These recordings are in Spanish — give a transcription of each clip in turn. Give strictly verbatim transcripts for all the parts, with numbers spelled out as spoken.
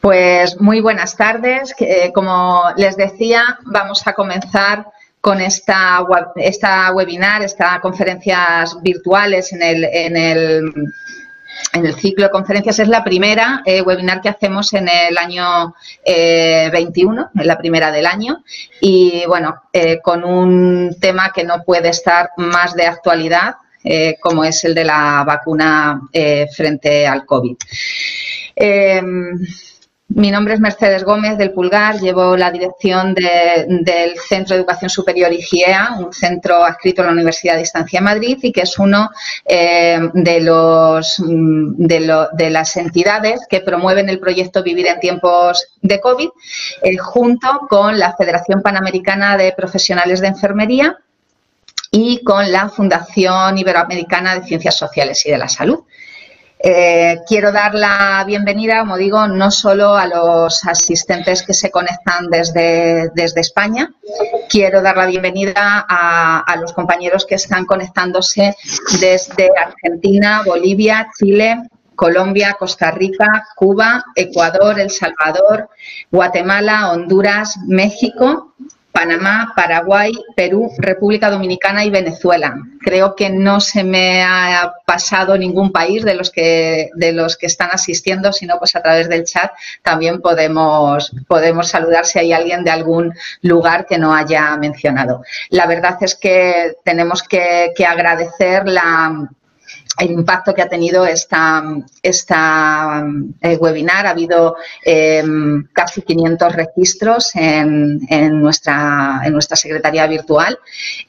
Pues muy buenas tardes. Eh, como les decía, vamos a comenzar con esta, esta webinar, estas conferencias virtuales en el, en el, en el ciclo de conferencias. Es la primera eh, webinar que hacemos en el año eh, veintiuno, es la primera del año. Y bueno, eh, con un tema que no puede estar más de actualidad, eh, como es el de la vacuna eh, frente al COVID. Eh, Mi nombre es Mercedes Gómez del Pulgar, llevo la dirección de, del Centro de Educación Superior I G E A, un centro adscrito a la Universidad de Distancia de Madrid y que es uno eh, de, los, de, lo, de las entidades que promueven el proyecto Vivir en Tiempos de COVID, eh, junto con la Federación Panamericana de Profesionales de Enfermería y con la Fundación Iberoamericana de Ciencias Sociales y de la Salud. Eh, quiero dar la bienvenida, como digo, no solo a los asistentes que se conectan desde, desde España, quiero dar la bienvenida a, a los compañeros que están conectándose desde Argentina, Bolivia, Chile, Colombia, Costa Rica, Cuba, Ecuador, El Salvador, Guatemala, Honduras, México, Panamá, Paraguay, Perú, República Dominicana y Venezuela. Creo que no se me ha pasado ningún país de los que de los que están asistiendo, sino pues a través del chat también podemos, podemos saludar si hay alguien de algún lugar que no haya mencionado. La verdad es que tenemos que, que agradecer la... el impacto que ha tenido esta, esta eh, webinar. Ha habido eh, casi quinientos registros en, en, nuestra, en nuestra secretaría virtual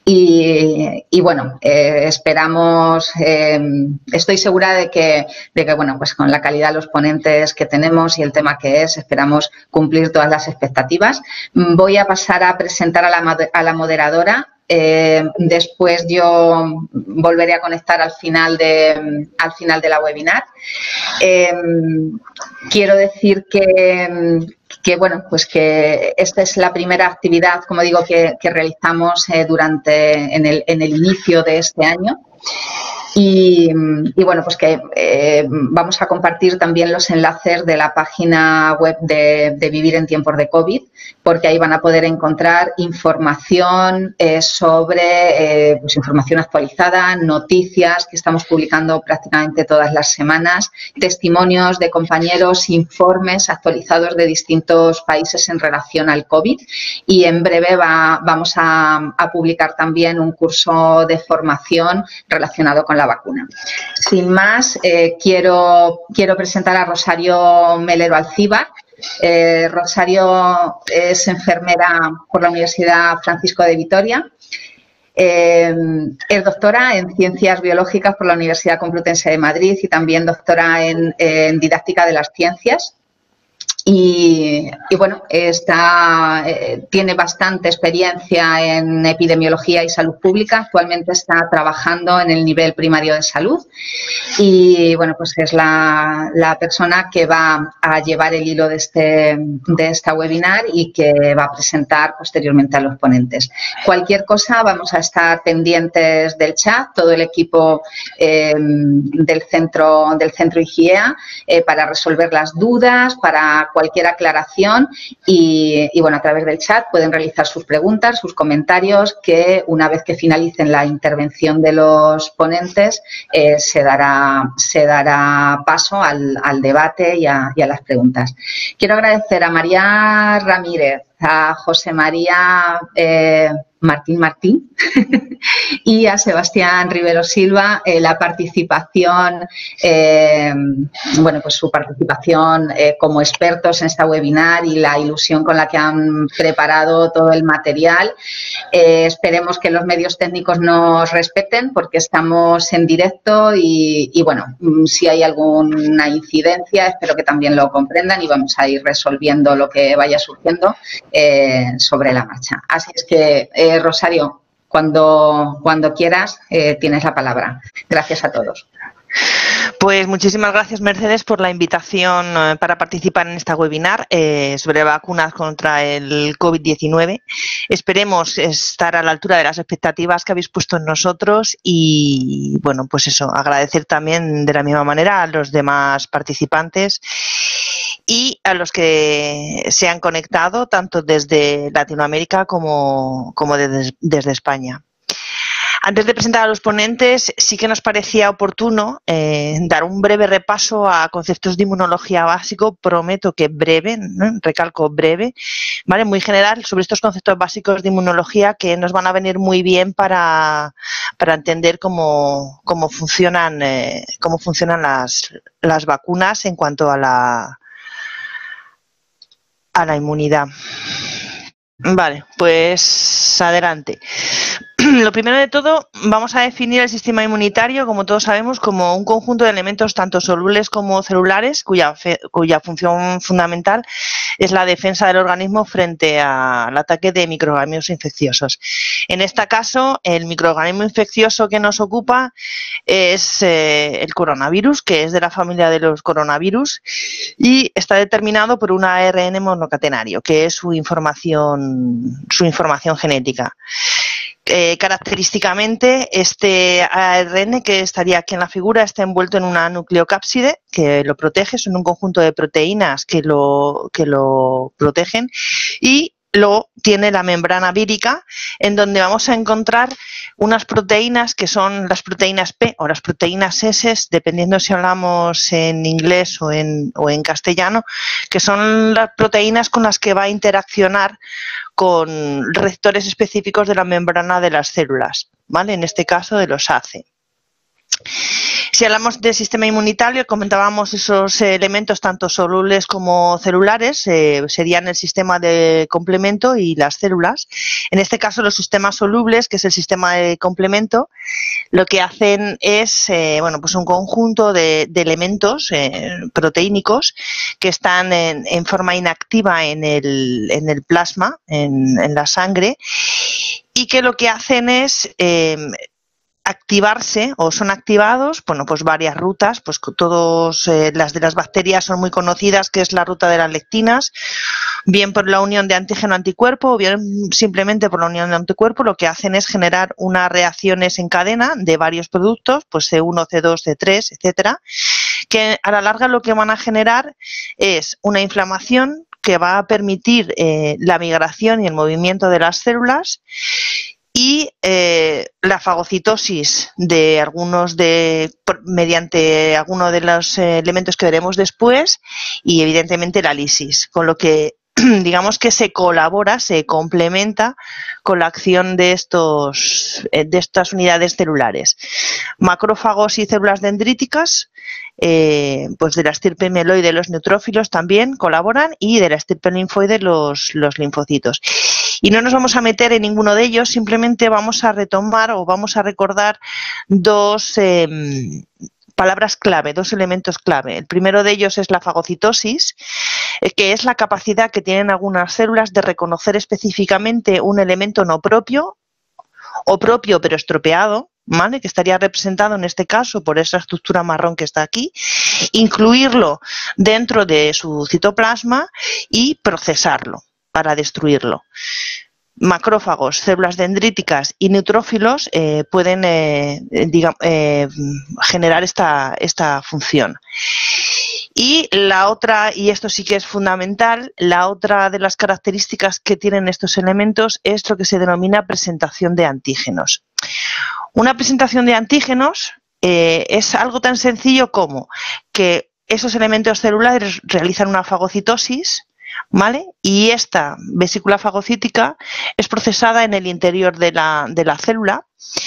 y, y bueno, eh, esperamos, eh, estoy segura de que, de que bueno, pues con la calidad de los ponentes que tenemos y el tema que es, esperamos cumplir todas las expectativas. Voy a pasar a presentar a la, a la moderadora. Eh, después yo volveré a conectar al final de, al final de la webinar. Eh, quiero decir que, que, bueno, pues que esta es la primera actividad, como digo, que, que realizamos eh, durante, en el, en el inicio de este año. Y, y bueno, pues que eh, vamos a compartir también los enlaces de la página web de, de Vivir en Tiempos de COVID, porque ahí van a poder encontrar información eh, sobre, eh, pues información actualizada, noticias que estamos publicando prácticamente todas las semanas, testimonios de compañeros, informes actualizados de distintos países en relación al COVID y en breve va, vamos a, a publicar también un curso de formación relacionado con la vacuna. Sin más, eh, quiero, quiero presentar a Rosario Melero Alcíbar. Eh, Rosario es enfermera por la Universidad Francisco de Vitoria. Eh, es doctora en Ciencias Biológicas por la Universidad Complutense de Madrid y también doctora en, en Didáctica de las Ciencias. Y, y bueno, está, eh, tiene bastante experiencia en epidemiología y salud pública. Actualmente está trabajando en el nivel primario de salud y bueno, pues es la, la persona que va a llevar el hilo de, este, de esta webinar y que va a presentar posteriormente a los ponentes. Cualquier cosa, vamos a estar pendientes del chat, todo el equipo eh, del centro, del centro I G E A eh, para resolver las dudas, para cualquier aclaración y, y, bueno, a través del chat pueden realizar sus preguntas, sus comentarios, que una vez que finalicen la intervención de los ponentes eh, se, dará, se dará paso al, al debate y a, y a las preguntas. Quiero agradecer a María Ramírez, a José María eh, Martín Martín y a Sebastián Rivero Silva eh, la participación, eh, bueno, pues su participación eh, como expertos en esta webinar y la ilusión con la que han preparado todo el material. Eh, esperemos que los medios técnicos nos respeten porque estamos en directo y, y bueno, si hay alguna incidencia espero que también lo comprendan y vamos a ir resolviendo lo que vaya surgiendo eh, sobre la marcha. Así es que eh, Rosario, cuando, cuando quieras, eh, tienes la palabra. Gracias a todos. Pues muchísimas gracias, Mercedes, por la invitación eh, para participar en esta webinar eh, sobre vacunas contra el COVID diecinueve. Esperemos estar a la altura de las expectativas que habéis puesto en nosotros y, bueno, pues eso, agradecer también de la misma manera a los demás participantes y a los que se han conectado tanto desde Latinoamérica como, como desde, desde España. Antes de presentar a los ponentes, sí que nos parecía oportuno eh, dar un breve repaso a conceptos de inmunología básico, prometo que breve, ¿no? Recalco breve, ¿vale? Muy general, sobre estos conceptos básicos de inmunología que nos van a venir muy bien para, para entender cómo, cómo funcionan, eh, cómo funcionan las, las vacunas en cuanto a la, a la inmunidad. Vale, pues adelante. Lo primero de todo, vamos a definir el sistema inmunitario, como todos sabemos, como un conjunto de elementos tanto solubles como celulares, cuya, fe, cuya función fundamental es la defensa del organismo frente al ataque de microorganismos infecciosos. En este caso, el microorganismo infeccioso que nos ocupa es eh, el coronavirus, que es de la familia de los coronavirus y está determinado por un A R N monocatenario, que es su información, su información genética. Eh, característicamente, este A R N que estaría aquí en la figura está envuelto en una nucleocápside que lo protege, son un conjunto de proteínas que lo, que lo protegen y luego tiene la membrana vírica en donde vamos a encontrar unas proteínas que son las proteínas P o las proteínas S, dependiendo si hablamos en inglés o en, o en castellano, que son las proteínas con las que va a interaccionar con receptores específicos de la membrana de las células, ¿vale? En este caso de los A C E. Si hablamos del sistema inmunitario, comentábamos esos elementos tanto solubles como celulares, eh, serían el sistema de complemento y las células. En este caso, los sistemas solubles, que es el sistema de complemento, lo que hacen es eh, bueno, pues un conjunto de, de elementos eh, proteínicos que están en, en forma inactiva en el, en el plasma, en, en la sangre, y que lo que hacen es eh, activarse o son activados, bueno, pues varias rutas, pues todos eh, las de las bacterias son muy conocidas, que es la ruta de las lectinas, bien por la unión de antígeno-anticuerpo o bien simplemente por la unión de anticuerpo. Lo que hacen es generar unas reacciones en cadena de varios productos, pues C uno, C dos, C tres, etcétera, que a la larga lo que van a generar es una inflamación que va a permitir eh, la migración y el movimiento de las células y eh, la fagocitosis de algunos de mediante algunos de los eh, elementos que veremos después y evidentemente la lisis, con lo que digamos que se colabora, se complementa con la acción de estos de estas unidades celulares. Macrófagos y células dendríticas, eh, pues de la estirpe mieloide los neutrófilos también colaboran y de la estirpe linfoide los, los linfocitos. Y no nos vamos a meter en ninguno de ellos, simplemente vamos a retomar o vamos a recordar dos eh, palabras clave, dos elementos clave. El primero de ellos es la fagocitosis, eh, que es la capacidad que tienen algunas células de reconocer específicamente un elemento no propio o propio pero estropeado, ¿vale? Que estaría representado en este caso por esa estructura marrón que está aquí, incluirlo dentro de su citoplasma y procesarlo para destruirlo. Macrófagos, células dendríticas y neutrófilos eh, pueden eh, digamos, eh, generar esta, esta función. Y la otra, y esto sí que es fundamental, la otra de las características que tienen estos elementos es lo que se denomina presentación de antígenos. Una presentación de antígenos eh, es algo tan sencillo como que esos elementos celulares realizan una fagocitosis, ¿vale? Y esta vesícula fagocítica es procesada en el interior de la, de la célula,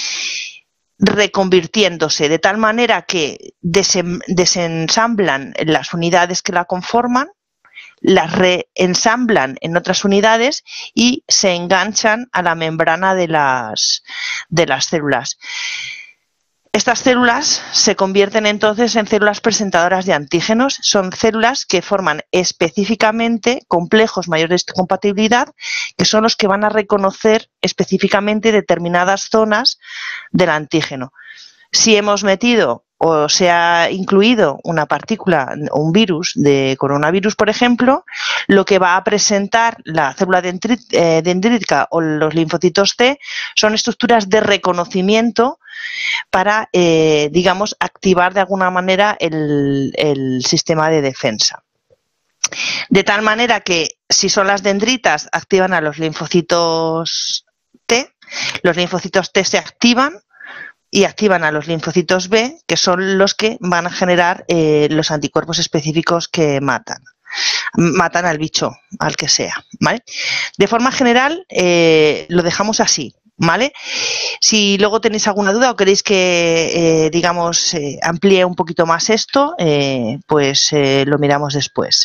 reconvirtiéndose de tal manera que desen, desensamblan las unidades que la conforman, las reensamblan en otras unidades y se enganchan a la membrana de las, de las células. Estas células se convierten entonces en células presentadoras de antígenos. Son células que forman específicamente complejos mayores de compatibilidad, que son los que van a reconocer específicamente determinadas zonas del antígeno. Si hemos metido o se ha incluido una partícula o un virus de coronavirus, por ejemplo, lo que va a presentar la célula dendrítica o los linfocitos T son estructuras de reconocimiento para, eh, digamos, activar de alguna manera el, el sistema de defensa. De tal manera que si son las dendritas, activan a los linfocitos T, los linfocitos T se activan y activan a los linfocitos B, que son los que van a generar eh, los anticuerpos específicos que matan. Matan al bicho, al que sea, ¿vale? De forma general, eh, lo dejamos así, ¿vale? Si luego tenéis alguna duda o queréis que, eh, digamos, eh, amplíe un poquito más esto, eh, pues eh, lo miramos después.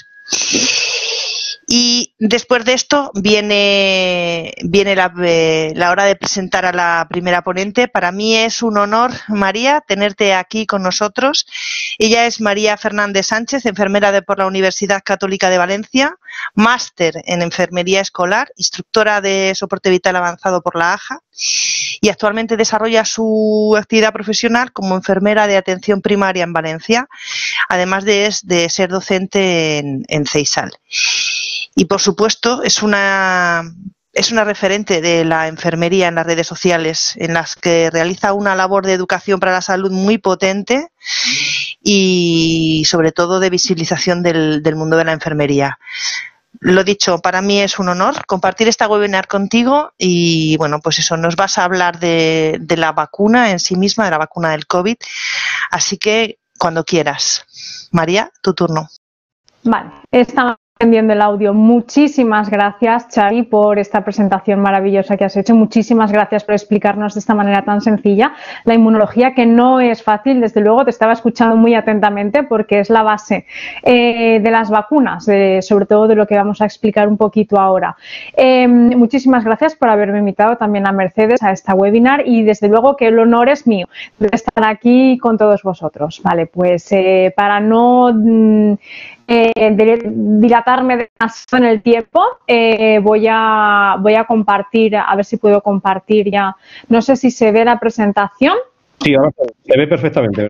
Y después de esto viene, viene la, eh, la hora de presentar a la primera ponente. Para mí es un honor, María, tenerte aquí con nosotros. Ella es María Fernández Sánchez, enfermera de, por la Universidad Católica de Valencia, máster en enfermería escolar, instructora de soporte vital avanzado por la A J A y actualmente desarrolla su actividad profesional como enfermera de atención primaria en Valencia, además de, de ser docente en, en CEISAL. Y por supuesto es una, es una referente de la enfermería en las redes sociales, en las que realiza una labor de educación para la salud muy potente y sobre todo de visibilización del, del mundo de la enfermería. Lo dicho, para mí es un honor compartir esta webinar contigo y bueno, pues eso, nos vas a hablar de, de la vacuna en sí misma, de la vacuna del COVID, así que cuando quieras. María, tu turno. Vale, estamos entendiendo el audio. Muchísimas gracias, Xavi, por esta presentación maravillosa que has hecho. Muchísimas gracias por explicarnos de esta manera tan sencilla la inmunología, que no es fácil. Desde luego te estaba escuchando muy atentamente porque es la base eh, de las vacunas, de, sobre todo de lo que vamos a explicar un poquito ahora. Eh, muchísimas gracias por haberme invitado también a Mercedes a esta webinar y desde luego que el honor es mío de estar aquí con todos vosotros. Vale, pues eh, para no mm, eh, dilatarme demasiado en el tiempo, eh, voy a voy a compartir, a ver si puedo compartir ya. No sé si se ve la presentación. Sí, ahora se ve perfectamente.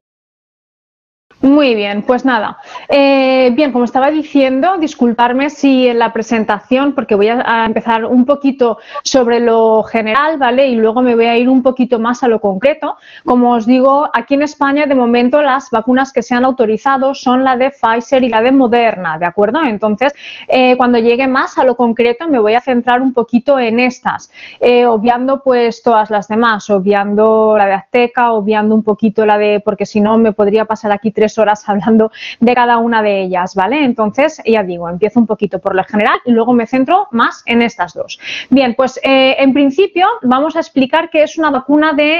Muy bien, pues nada. Eh, bien, como estaba diciendo, disculparme si en la presentación, porque voy a, a empezar un poquito sobre lo general, ¿vale? Y luego me voy a ir un poquito más a lo concreto. Como os digo, aquí en España, de momento, las vacunas que se han autorizado son la de Pfizer y la de Moderna, ¿de acuerdo? Entonces, eh, cuando llegue más a lo concreto, me voy a centrar un poquito en estas, eh, obviando pues todas las demás, obviando la de Azteca, obviando un poquito la de, porque si no me podría pasar aquí tres horas hablando de cada una de ellas, ¿vale? Entonces, ya digo, empiezo un poquito por lo general y luego me centro más en estas dos. Bien, pues eh, en principio vamos a explicar qué es una vacuna de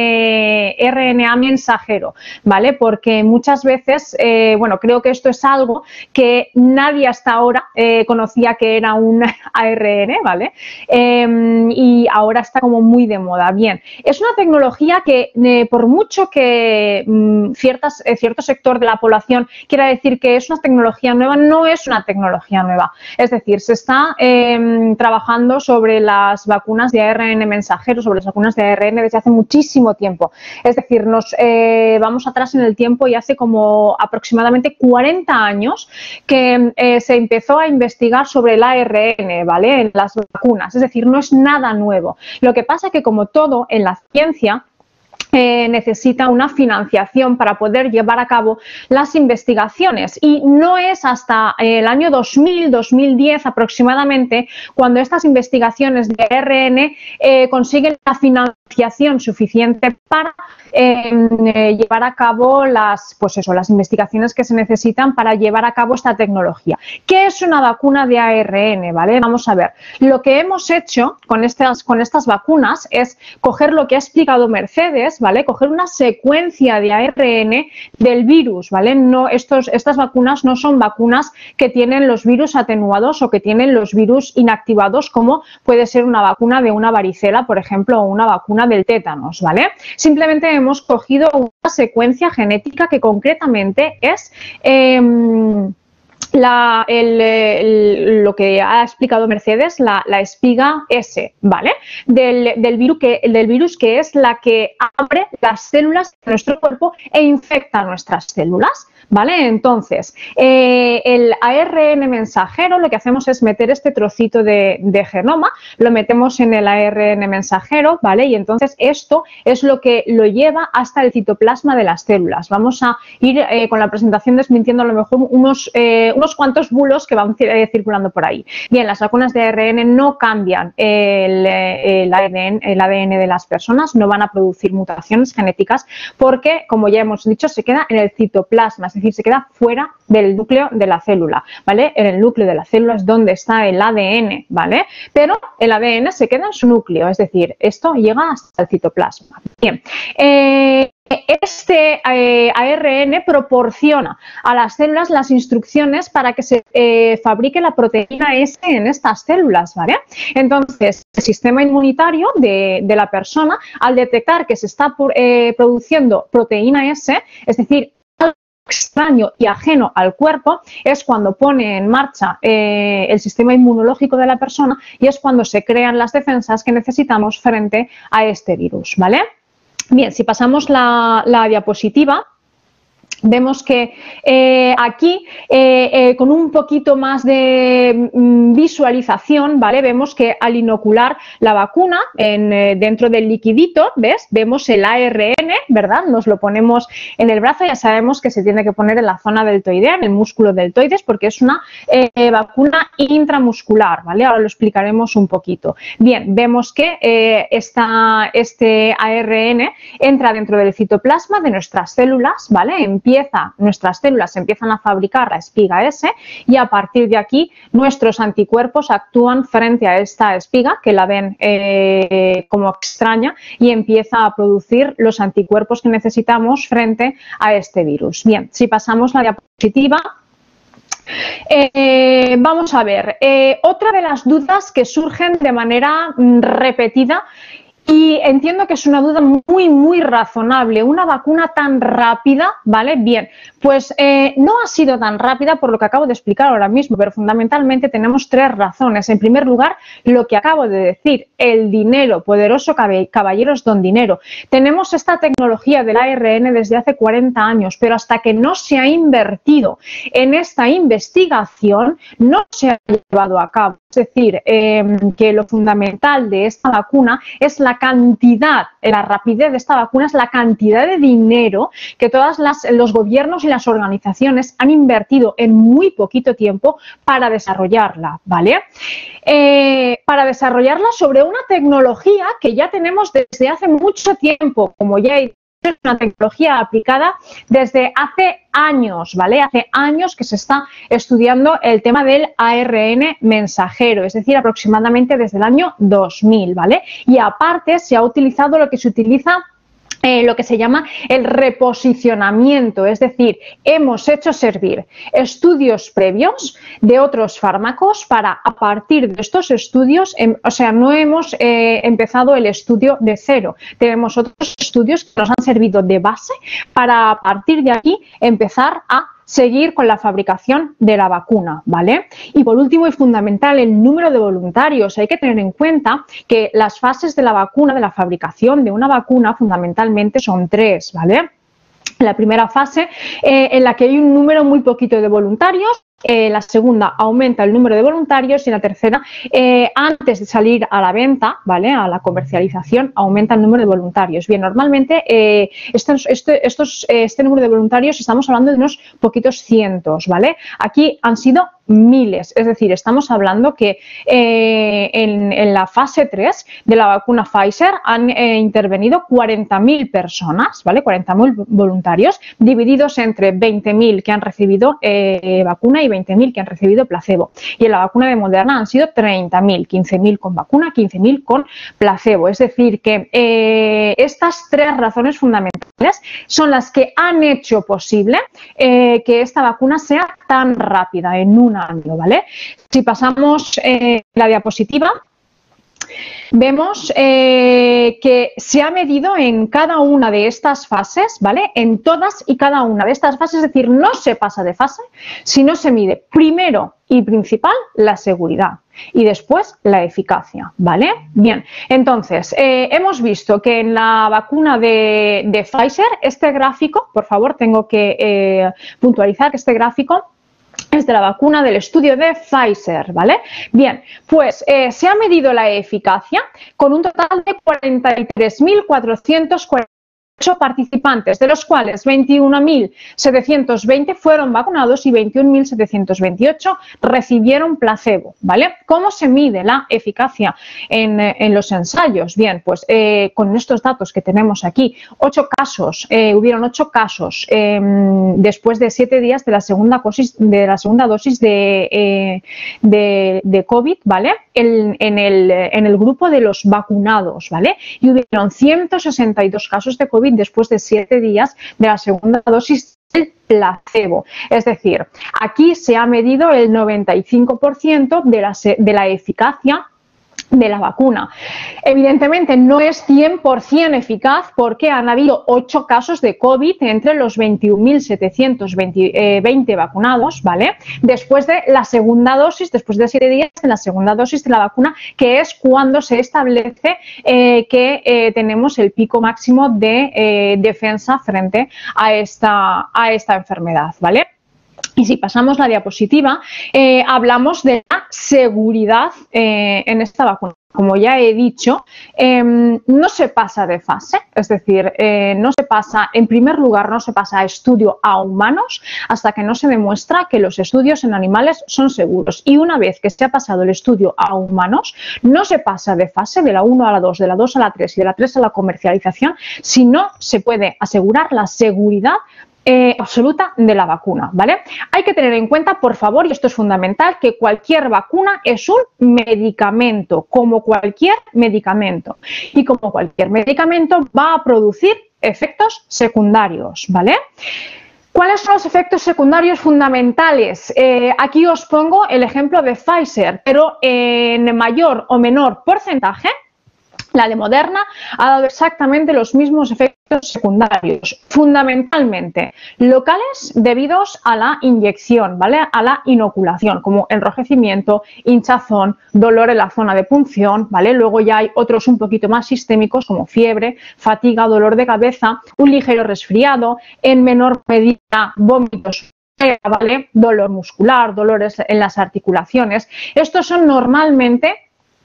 eh, R N A mensajero, ¿vale? Porque muchas veces, eh, bueno, creo que esto es algo que nadie hasta ahora eh, conocía que era un A R N, ¿vale? Eh, y ahora está como muy de moda. Bien, es una tecnología que eh, por mucho que mm, ciertas, eh, ciertos sector de la población quiera decir que es una tecnología nueva, no es una tecnología nueva. Es decir, se está eh, trabajando sobre las vacunas de A R N mensajero, sobre las vacunas de A R N desde hace muchísimo tiempo. Es decir, nos eh, vamos atrás en el tiempo y hace como aproximadamente cuarenta años que eh, se empezó a investigar sobre el A R N, ¿vale? En las vacunas. Es decir, no es nada nuevo. Lo que pasa es que, como todo en la ciencia, Eh, necesita una financiación para poder llevar a cabo las investigaciones y no es hasta el año dos mil, dos mil diez aproximadamente cuando estas investigaciones de A R N eh, consiguen la financiación suficiente para eh, eh, llevar a cabo las, pues eso, las investigaciones que se necesitan para llevar a cabo esta tecnología. ¿Qué es una vacuna de A R N? ¿Vale? Vamos a ver. Lo que hemos hecho con estas, con estas vacunas es coger lo que ha explicado Mercedes, ¿vale? Coger una secuencia de A R N del virus, ¿vale? No, estos, estas vacunas no son vacunas que tienen los virus atenuados o que tienen los virus inactivados, como puede ser una vacuna de una varicela, por ejemplo, o una vacuna del tétanos, ¿vale? Simplemente hemos cogido una secuencia genética que concretamente es Eh, La, el, el, lo que ha explicado Mercedes, la, la espiga S, ¿vale? Del, del, virus que, del virus que es la que abre las células de nuestro cuerpo e infecta nuestras células, ¿vale? Entonces, eh, el A R N mensajero, lo que hacemos es meter este trocito de, de genoma, lo metemos en el A R N mensajero, ¿vale? Y entonces esto es lo que lo lleva hasta el citoplasma de las células. Vamos a ir eh, con la presentación desmintiendo a lo mejor unos... Eh, unos cuantos bulos que van eh, circulando por ahí. Bien, las vacunas de A R N no cambian el, el, A D N, el A D N de las personas, no van a producir mutaciones genéticas porque, como ya hemos dicho, se queda en el citoplasma, es decir, se queda fuera del núcleo de la célula, ¿vale? En el núcleo de la célula es donde está el A D N, ¿vale? Pero el A D N se queda en su núcleo, es decir, esto llega hasta el citoplasma. Bien, eh, este eh, A R N proporciona a las células las instrucciones para que se eh, fabrique la proteína S en estas células, ¿vale? Entonces, el sistema inmunitario de, de la persona, al detectar que se está eh, produciendo proteína S, es decir, extraño y ajeno al cuerpo, es cuando pone en marcha eh, el sistema inmunológico de la persona y es cuando se crean las defensas que necesitamos frente a este virus, ¿vale? Bien, si pasamos la, la diapositiva, vemos que eh, aquí, eh, eh, con un poquito más de mm, visualización, ¿vale? Vemos que al inocular la vacuna en, eh, dentro del liquidito, ¿ves? Vemos el A R N, ¿verdad? Nos lo ponemos en el brazo, ya sabemos que se tiene que poner en la zona deltoidea, en el músculo deltoides, porque es una eh, vacuna intramuscular, ¿vale? Ahora lo explicaremos un poquito. Bien, vemos que eh, esta, este A R N entra dentro del citoplasma de nuestras células, ¿vale? Empieza Empieza, nuestras células empiezan a fabricar la espiga S y a partir de aquí nuestros anticuerpos actúan frente a esta espiga que la ven eh, como extraña y empieza a producir los anticuerpos que necesitamos frente a este virus. Bien, si pasamos la diapositiva. Eh, vamos a ver, eh, otra de las dudas que surgen de manera mm, repetida. Y entiendo que es una duda muy, muy razonable. Una vacuna tan rápida, ¿vale? Bien, pues eh, no ha sido tan rápida por lo que acabo de explicar ahora mismo, pero fundamentalmente tenemos tres razones. En primer lugar, lo que acabo de decir, el dinero, poderoso caballeros don dinero. Tenemos esta tecnología del A R N desde hace cuarenta años, pero hasta que no se ha invertido en esta investigación, no se ha llevado a cabo. Es decir, eh, que lo fundamental de esta vacuna es la cantidad, la rapidez de esta vacuna es la cantidad de dinero que todos los gobiernos y las organizaciones han invertido en muy poquito tiempo para desarrollarla, ¿vale? Eh, para desarrollarla sobre una tecnología que ya tenemos desde hace mucho tiempo, como ya he es una tecnología aplicada desde hace años, ¿vale? Hace años que se está estudiando el tema del A R N mensajero, es decir, aproximadamente desde el año dos mil, ¿vale? Y aparte se ha utilizado lo que se utiliza Eh, lo que se llama el reposicionamiento, es decir, hemos hecho servir estudios previos de otros fármacos para, a partir de estos estudios, em, o sea, no hemos eh, empezado el estudio de cero, tenemos otros estudios que nos han servido de base para, a partir de aquí, empezar a seguir con la fabricación de la vacuna, ¿vale? Y por último y fundamental, el número de voluntarios. Hay que tener en cuenta que las fases de la vacuna, de la fabricación de una vacuna, fundamentalmente son tres, ¿vale? La primera fase eh, en la que hay un número muy poquito de voluntarios. Eh, la segunda aumenta el número de voluntarios y la tercera, eh, antes de salir a la venta, ¿vale? A la comercialización, aumenta el número de voluntarios. Bien, normalmente eh, estos, este, estos, este número de voluntarios estamos hablando de unos poquitos cientos, ¿vale? Aquí han sido miles, es decir, estamos hablando que eh, en, en la fase tres de la vacuna Pfizer han eh, intervenido cuarenta mil personas, ¿vale? cuarenta mil voluntarios, divididos entre veinte mil que han recibido eh, vacuna y veinte mil que han recibido placebo. Y en la vacuna de Moderna han sido treinta mil, quince mil con vacuna, quince mil con placebo. Es decir, que eh, estas tres razones fundamentales son las que han hecho posible eh, que esta vacuna sea tan rápida en un año, ¿vale? Si pasamos eh, la diapositiva, vemos eh, que se ha medido en cada una de estas fases, ¿vale? En todas y cada una de estas fases, es decir, no se pasa de fase, sino se mide primero y principal la seguridad y después la eficacia, ¿vale? Bien, entonces, eh, hemos visto que en la vacuna de, de Pfizer, este gráfico, por favor, tengo que eh, puntualizar que este gráfico es de la vacuna del estudio de Pfizer, ¿vale? Bien, pues eh, se ha medido la eficacia con un total de cuarenta y tres mil cuatrocientos cuarenta participantes, de los cuales veintiuno mil setecientos veinte fueron vacunados y veintiún mil setecientos veintiocho recibieron placebo, ¿vale? ¿Cómo se mide la eficacia en, en los ensayos? Bien, pues eh, con estos datos que tenemos aquí, ocho casos, eh, hubieron ocho casos eh, después de siete días de la segunda dosis de, la segunda dosis de, eh, de, de COVID, ¿vale? En, en, el, en el grupo de los vacunados, ¿vale? Y hubieron ciento sesenta y dos casos de COVID después de siete días de la segunda dosis del placebo. Es decir, aquí se ha medido el noventa y cinco por ciento de la, de la eficacia de la vacuna. Evidentemente no es cien por cien eficaz porque han habido ocho casos de COVID entre los veintiún mil setecientos veinte vacunados, ¿vale? Después de la segunda dosis, después de siete días de la segunda dosis de la vacuna, que es cuando se establece eh, que eh, tenemos el pico máximo de eh, defensa frente a esta, a esta enfermedad, ¿vale? Y si pasamos la diapositiva, eh, hablamos de la seguridad eh, en esta vacuna. Como ya he dicho, eh, no se pasa de fase, es decir, eh, no se pasa, en primer lugar, no se pasa a estudio a humanos hasta que no se demuestra que los estudios en animales son seguros. Y una vez que se ha pasado el estudio a humanos, no se pasa de fase de la uno a la dos, de la dos a la tres y de la tres a la comercialización, si no se puede asegurar la seguridad Eh, absoluta de la vacuna, ¿vale? Hay que tener en cuenta, por favor, y esto es fundamental, que cualquier vacuna es un medicamento, como cualquier medicamento. Y como cualquier medicamento va a producir efectos secundarios, ¿vale? ¿Cuáles son los efectos secundarios fundamentales? Eh, aquí os pongo el ejemplo de Pfizer, pero en mayor o menor porcentaje. La de Moderna ha dado exactamente los mismos efectos secundarios, fundamentalmente locales debidos a la inyección, ¿vale? A la inoculación, como enrojecimiento, hinchazón, dolor en la zona de punción, ¿vale? Luego ya hay otros un poquito más sistémicos como fiebre, fatiga, dolor de cabeza, un ligero resfriado, en menor medida vómitos, ¿vale? Dolor muscular, dolores en las articulaciones. Estos son normalmente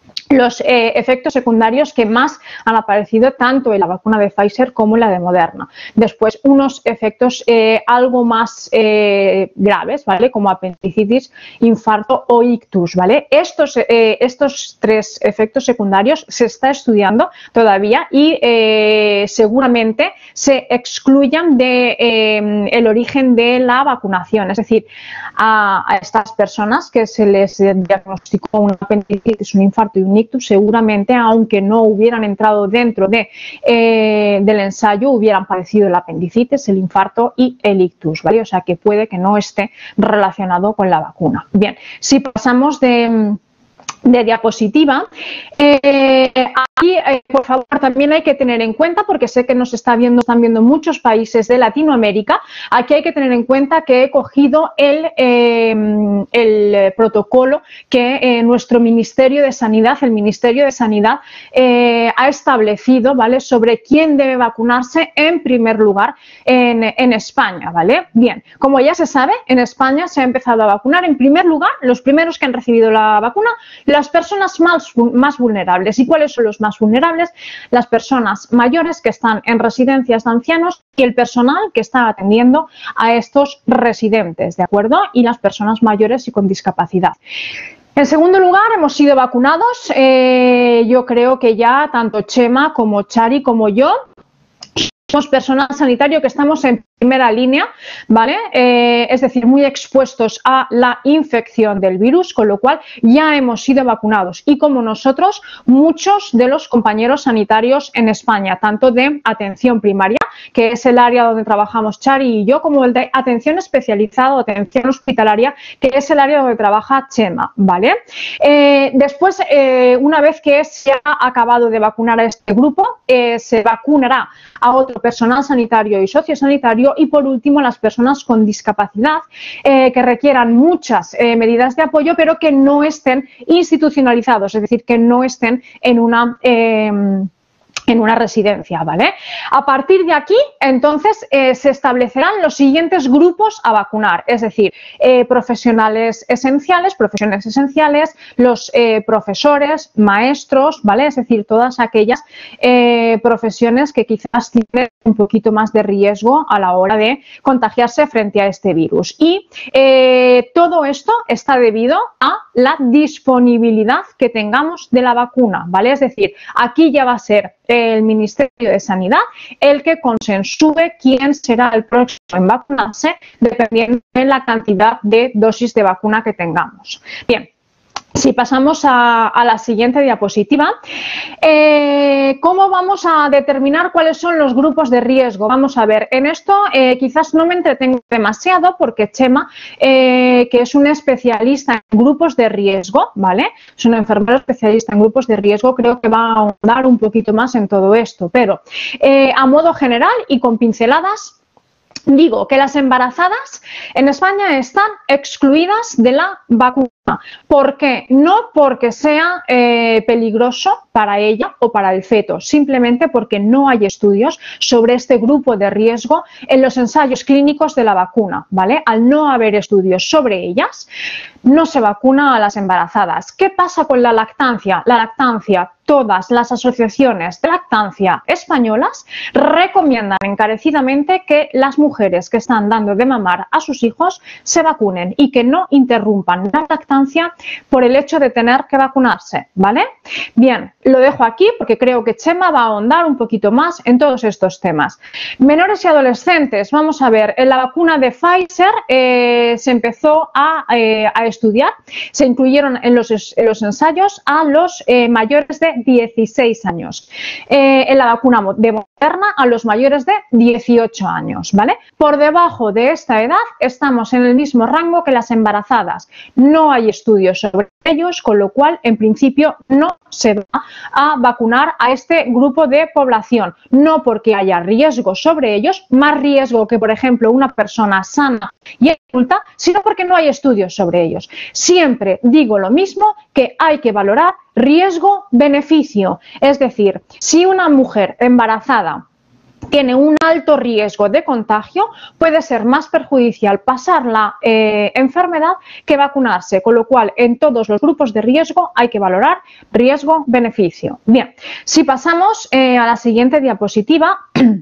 los eh, efectos secundarios que más han aparecido tanto en la vacuna de Pfizer como en la de Moderna. Después, unos efectos eh, algo más eh, graves, ¿vale? Como apendicitis, infarto o ictus, ¿vale? Estos, eh, estos tres efectos secundarios se está estudiando todavía y eh, seguramente se excluyan de eh, el origen de la vacunación. Es decir, a, a estas personas que se les diagnosticó una apendicitis, un infarto y un ictus, seguramente, aunque no hubieran entrado dentro de, eh, del ensayo, hubieran padecido la apendicitis, el infarto y el ictus, ¿vale? O sea que puede que no esté relacionado con la vacuna. Bien, si pasamos de... de diapositiva, eh, aquí eh, por favor también hay que tener en cuenta, porque sé que nos está viendo, están viendo muchos países de Latinoamérica, aquí hay que tener en cuenta que he cogido el, eh, el protocolo que eh, nuestro Ministerio de Sanidad, el Ministerio de Sanidad eh, ha establecido, ¿vale? Sobre quién debe vacunarse en primer lugar en, en España, ¿vale? Bien, como ya se sabe, en España se ha empezado a vacunar en primer lugar los primeros que han recibido la vacuna, las personas más, más vulnerables. ¿Y cuáles son los más vulnerables? Las personas mayores que están en residencias de ancianos y el personal que está atendiendo a estos residentes, ¿de acuerdo? Y las personas mayores y con discapacidad. En segundo lugar, hemos sido vacunados. Eh, yo creo que ya tanto Chema como Chari como yo somos personal sanitario que estamos en primera línea, ¿vale? Eh, es decir, muy expuestos a la infección del virus, con lo cual ya hemos sido vacunados. Y como nosotros, muchos de los compañeros sanitarios en España, tanto de atención primaria, que es el área donde trabajamos Chari y yo, como el de atención especializada o atención hospitalaria, que es el área donde trabaja Chema, ¿vale? Eh, después, eh, una vez que se ha acabado de vacunar a este grupo, eh, se vacunará a otro personal sanitario y sociosanitario y, por último, las personas con discapacidad eh, que requieran muchas eh, medidas de apoyo, pero que no estén institucionalizados, es decir, que no estén en una... Eh, en una residencia, ¿vale? A partir de aquí, entonces, eh, se establecerán los siguientes grupos a vacunar, es decir, eh, profesionales esenciales, profesiones esenciales, los eh, profesores, maestros, ¿vale? Es decir, todas aquellas eh, profesiones que quizás tienen un poquito más de riesgo a la hora de contagiarse frente a este virus. Y eh, todo esto está debido a la disponibilidad que tengamos de la vacuna, ¿vale? Es decir, aquí ya va a ser el Ministerio de Sanidad el que consensúe quién será el próximo en vacunarse dependiendo de la cantidad de dosis de vacuna que tengamos. Bien. Si pasamos a, a la siguiente diapositiva, eh, ¿cómo vamos a determinar cuáles son los grupos de riesgo? Vamos a ver, en esto eh, quizás no me entretengo demasiado porque Chema, eh, que es un especialista en grupos de riesgo, ¿vale? Es un enfermero especialista en grupos de riesgo, creo que va a ahondar un poquito más en todo esto, pero eh, a modo general y con pinceladas, digo que las embarazadas en España están excluidas de la vacuna. ¿Por qué? No porque sea eh, peligroso para ella o para el feto, simplemente porque no hay estudios sobre este grupo de riesgo en los ensayos clínicos de la vacuna, ¿vale? Al no haber estudios sobre ellas, no se vacuna a las embarazadas. ¿Qué pasa con la lactancia? La lactancia, todas las asociaciones de lactancia españolas recomiendan encarecidamente que las mujeres que están dando de mamar a sus hijos se vacunen y que no interrumpan la lactancia por el hecho de tener que vacunarse, ¿vale? Bien, lo dejo aquí porque creo que Chema va a ahondar un poquito más en todos estos temas. Menores y adolescentes, vamos a ver, en la vacuna de Pfizer eh, se empezó a, eh, a estudiar, se incluyeron en los, en los ensayos a los eh, mayores de dieciséis años. Eh, en la vacuna de Moderna a los mayores de dieciocho años, ¿vale? Por debajo de esta edad estamos en el mismo rango que las embarazadas. No hay estudios sobre ellos, con lo cual, en principio, no se va a vacunar a este grupo de población. No porque haya riesgo sobre ellos, más riesgo que, por ejemplo, una persona sana y adulta, sino porque no hay estudios sobre ellos. Siempre digo lo mismo, que hay que valorar riesgo-beneficio. Es decir, si una mujer embarazada tiene un alto riesgo de contagio, puede ser más perjudicial pasar la eh, enfermedad que vacunarse, con lo cual en todos los grupos de riesgo hay que valorar riesgo-beneficio. Bien, si pasamos eh, a la siguiente diapositiva,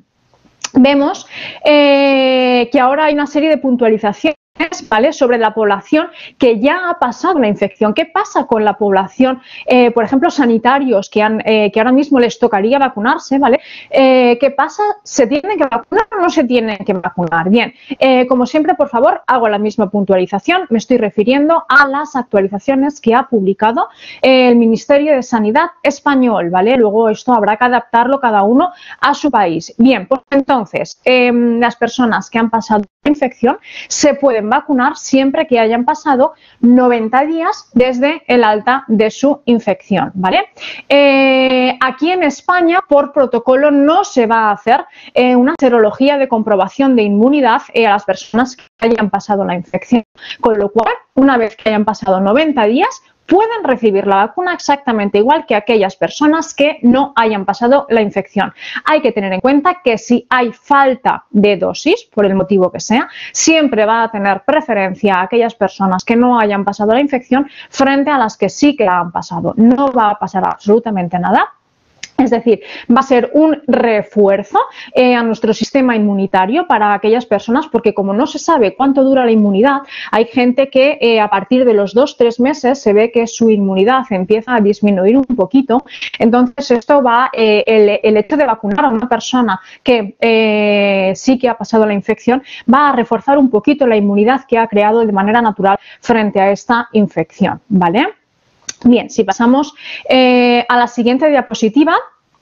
vemos eh, que ahora hay una serie de puntualizaciones, ¿vale?, sobre la población que ya ha pasado la infección. ¿Qué pasa con la población, eh, por ejemplo, sanitarios que, han, eh, que ahora mismo les tocaría vacunarse, ¿vale? Eh, ¿Qué pasa? ¿Se tienen que vacunar o no se tienen que vacunar? Bien, eh, como siempre, por favor, hago la misma puntualización. Me estoy refiriendo a las actualizaciones que ha publicado eh, el Ministerio de Sanidad español, ¿vale? Luego esto habrá que adaptarlo cada uno a su país. Bien, pues entonces, eh, las personas que han pasado la infección se pueden vacunar siempre que hayan pasado noventa días desde el alta de su infección, ¿vale? Eh, aquí en España, por protocolo, no se va a hacer eh, una serología de comprobación de inmunidad eh, a las personas que hayan pasado la infección, con lo cual, una vez que hayan pasado noventa días, pueden recibir la vacuna exactamente igual que aquellas personas que no hayan pasado la infección. Hay que tener en cuenta que si hay falta de dosis, por el motivo que sea, siempre va a tener preferencia a aquellas personas que no hayan pasado la infección frente a las que sí que la han pasado. No va a pasar absolutamente nada. Es decir, va a ser un refuerzo eh, a nuestro sistema inmunitario para aquellas personas, porque como no se sabe cuánto dura la inmunidad, hay gente que eh, a partir de los dos tres meses se ve que su inmunidad empieza a disminuir un poquito. Entonces, esto va, eh, el, el hecho de vacunar a una persona que eh, sí que ha pasado la infección, va a reforzar un poquito la inmunidad que ha creado de manera natural frente a esta infección, ¿vale? Bien, si pasamos eh, a la siguiente diapositiva.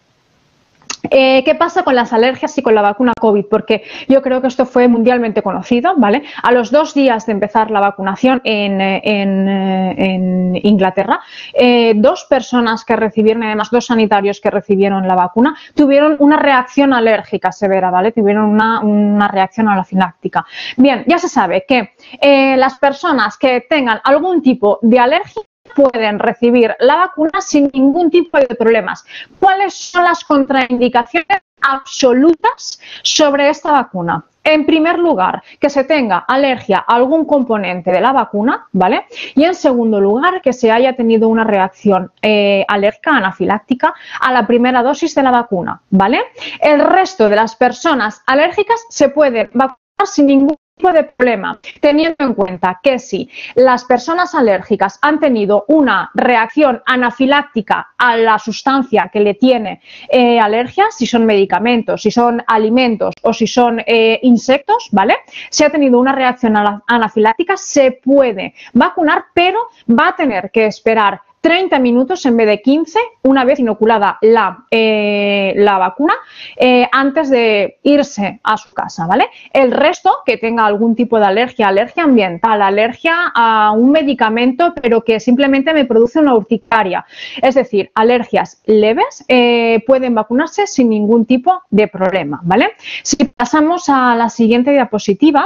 Eh, ¿Qué pasa con las alergias y con la vacuna COVID? Porque yo creo que esto fue mundialmente conocido, ¿vale? A los dos días de empezar la vacunación en, en, en Inglaterra, eh, dos personas que recibieron, además dos sanitarios que recibieron la vacuna, tuvieron una reacción alérgica severa, ¿vale? Tuvieron una, una reacción anafiláctica. Bien, ya se sabe que eh, las personas que tengan algún tipo de alergia pueden recibir la vacuna sin ningún tipo de problemas. ¿Cuáles son las contraindicaciones absolutas sobre esta vacuna? En primer lugar, que se tenga alergia a algún componente de la vacuna, ¿vale? Y en segundo lugar, que se haya tenido una reacción eh, alérgica, anafiláctica, a la primera dosis de la vacuna, ¿vale? El resto de las personas alérgicas se pueden vacunar sin ningún tipo de problema, teniendo en cuenta que si las personas alérgicas han tenido una reacción anafiláctica a la sustancia que le tiene eh, alergia, si son medicamentos, si son alimentos o si son eh, insectos, ¿vale? Si ha tenido una reacción anafiláctica, se puede vacunar, pero va a tener que esperar treinta minutos en vez de quince, una vez inoculada la, eh, la vacuna, eh, antes de irse a su casa, ¿vale? El resto, que tenga algún tipo de alergia, alergia ambiental, alergia a un medicamento, pero que simplemente me produce una urticaria, es decir, alergias leves, eh, pueden vacunarse sin ningún tipo de problema, ¿vale? Si pasamos a la siguiente diapositiva.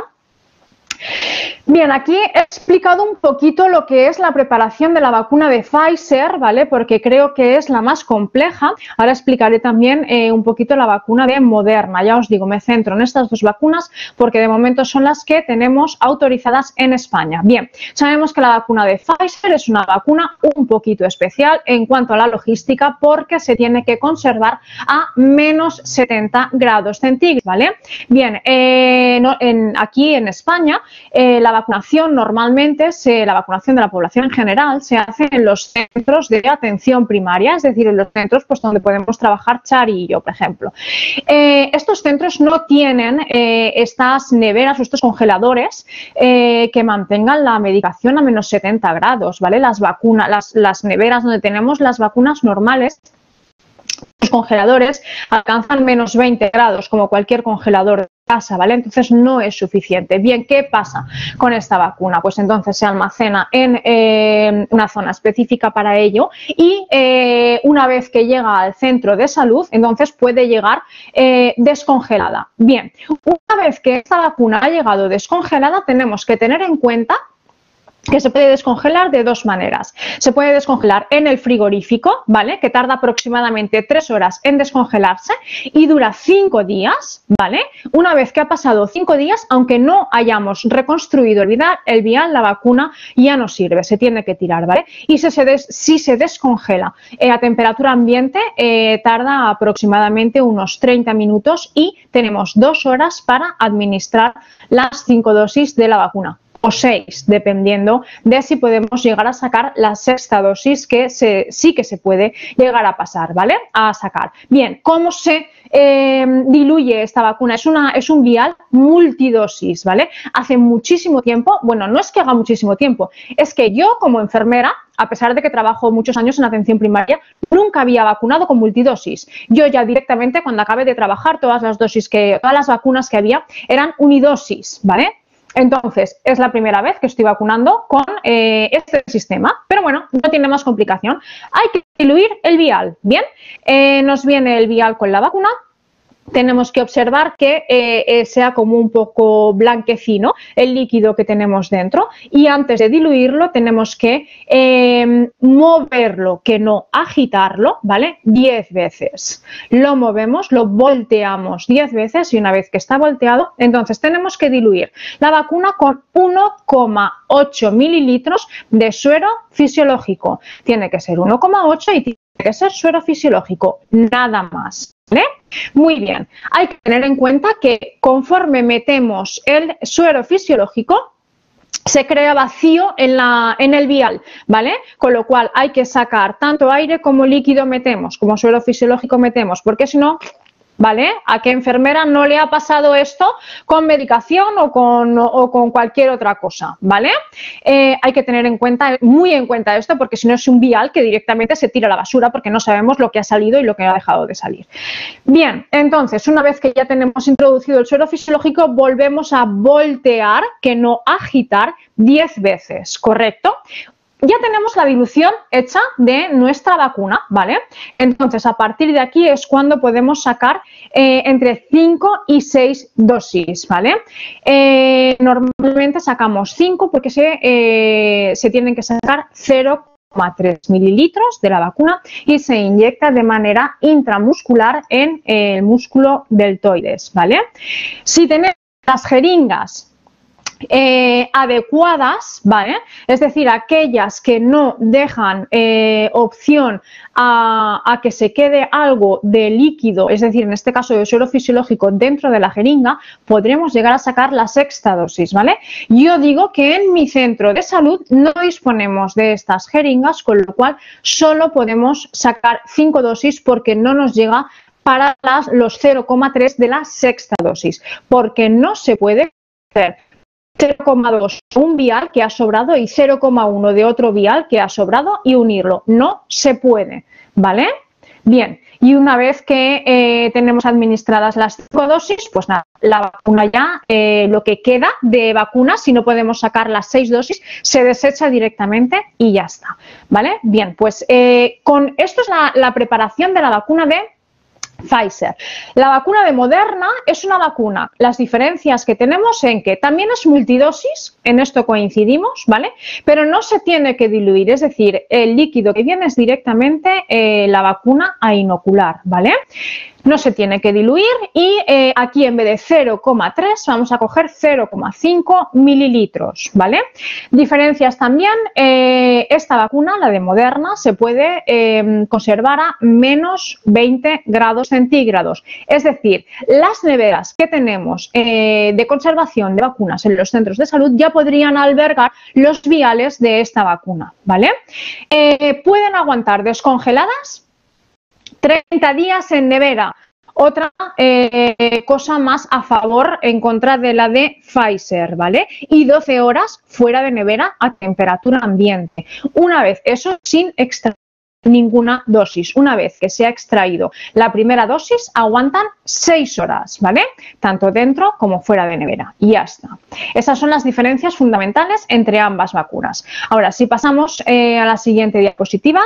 Bien, aquí he explicado un poquito lo que es la preparación de la vacuna de Pfizer, ¿vale? Porque creo que es la más compleja. Ahora explicaré también eh, un poquito la vacuna de Moderna. Ya os digo, me centro en estas dos vacunas porque de momento son las que tenemos autorizadas en España. Bien, sabemos que la vacuna de Pfizer es una vacuna un poquito especial en cuanto a la logística porque se tiene que conservar a menos setenta grados centígrados, ¿vale? Bien, eh, no, en, aquí en España Eh, la vacunación normalmente, se, la vacunación de la población en general se hace en los centros de atención primaria, es decir, en los centros pues, donde podemos trabajar Chari y yo, por ejemplo. Eh, estos centros no tienen eh, estas neveras o estos congeladores eh, que mantengan la medicación a menos setenta grados, ¿vale? Las vacunas, las, las neveras donde tenemos las vacunas normales, los congeladores alcanzan menos veinte grados, como cualquier congelador de casa, ¿vale? Entonces no es suficiente. Bien, ¿qué pasa con esta vacuna? Pues entonces se almacena en eh, una zona específica para ello y eh, una vez que llega al centro de salud, entonces puede llegar eh, descongelada. Bien, una vez que esta vacuna ha llegado descongelada, tenemos que tener en cuenta que se puede descongelar de dos maneras. Se puede descongelar en el frigorífico, ¿vale? Que tarda aproximadamente tres horas en descongelarse y dura cinco días, ¿vale? Una vez que ha pasado cinco días, aunque no hayamos reconstruido el vial, el vial la vacuna ya no sirve, se tiene que tirar, ¿vale? Y si se, des, si se descongela eh, a temperatura ambiente, eh, tarda aproximadamente unos treinta minutos y tenemos dos horas para administrar las cinco dosis de la vacuna. O seis, dependiendo de si podemos llegar a sacar la sexta dosis, que se, sí que se puede llegar a pasar, ¿vale? A sacar. Bien, ¿cómo se eh, diluye esta vacuna? Es, una, es un vial multidosis, ¿vale? Hace muchísimo tiempo, bueno, no es que haga muchísimo tiempo, es que yo como enfermera, a pesar de que trabajo muchos años en atención primaria, nunca había vacunado con multidosis. Yo ya directamente, cuando acabé de trabajar, todas las dosis que, todas las vacunas que había eran unidosis, ¿vale? Entonces, es la primera vez que estoy vacunando con eh, este sistema, pero bueno, no tiene más complicación. Hay que diluir el vial, ¿bien? Eh, nos viene el vial con la vacuna. Tenemos que observar que eh, sea como un poco blanquecino el líquido que tenemos dentro y antes de diluirlo tenemos que eh, moverlo, que no agitarlo, ¿vale? diez veces. Lo movemos, lo volteamos diez veces y una vez que está volteado, entonces tenemos que diluir la vacuna con uno coma ocho mililitros de suero fisiológico. Tiene que ser uno coma ocho y tiene que ser suero fisiológico, nada más. ¿Vale? Muy bien, hay que tener en cuenta que conforme metemos el suero fisiológico se crea vacío en, la, en el vial, ¿vale? Con lo cual hay que sacar tanto aire como líquido metemos, como suero fisiológico metemos, porque si no, ¿vale? ¿A qué enfermera no le ha pasado esto con medicación o con, o con cualquier otra cosa? ¿Vale? Eh, hay que tener en cuenta, muy en cuenta esto, porque si no es un vial que directamente se tira a la basura porque no sabemos lo que ha salido y lo que ha dejado de salir. Bien, entonces, una vez que ya tenemos introducido el suero fisiológico, volvemos a voltear, que no agitar, diez veces, ¿correcto? Ya tenemos la dilución hecha de nuestra vacuna, ¿vale? Entonces, a partir de aquí es cuando podemos sacar eh, entre cinco y seis dosis, ¿vale? Eh, normalmente sacamos cinco porque se, eh, se tienen que sacar cero coma tres mililitros de la vacuna y se inyecta de manera intramuscular en el músculo deltoides, ¿vale? Si tenemos las jeringas Eh, adecuadas, ¿vale? Es decir, aquellas que no dejan eh, opción a, a que se quede algo de líquido, es decir, en este caso de suero fisiológico dentro de la jeringa, podremos llegar a sacar la sexta dosis, ¿vale? Yo digo que en mi centro de salud no disponemos de estas jeringas, con lo cual solo podemos sacar cinco dosis porque no nos llega para las, los cero coma tres de la sexta dosis, porque no se puede hacer cero coma dos un vial que ha sobrado y cero coma uno de otro vial que ha sobrado y unirlo. No se puede, ¿vale? Bien, y una vez que eh, tenemos administradas las cinco dosis, pues nada, la vacuna ya, eh, lo que queda de vacuna, si no podemos sacar las seis dosis, se desecha directamente y ya está, ¿vale? Bien, pues eh, con esto es la, la preparación de la vacuna de Pfizer. La vacuna de Moderna es una vacuna. Las diferencias que tenemos en que también es multidosis, en esto coincidimos, ¿vale? Pero no se tiene que diluir, es decir, el líquido que viene es directamente eh, la vacuna a inocular, ¿vale? No se tiene que diluir y eh, aquí en vez de cero coma tres vamos a coger cero coma cinco mililitros, ¿vale? Diferencias también, eh, esta vacuna, la de Moderna, se puede eh, conservar a menos veinte grados centígrados. Es decir, las neveras que tenemos eh, de conservación de vacunas en los centros de salud ya podrían albergar los viales de esta vacuna, ¿vale? Eh, pueden aguantar descongeladas treinta días en nevera. Otra eh, cosa más a favor en contra de la de Pfizer, ¿vale? Y doce horas fuera de nevera a temperatura ambiente. Una vez, eso sin extraer ninguna dosis. Una vez que se ha extraído la primera dosis, aguantan seis horas, ¿vale? Tanto dentro como fuera de nevera. Y ya está. Esas son las diferencias fundamentales entre ambas vacunas. Ahora, si pasamos eh, a la siguiente diapositiva.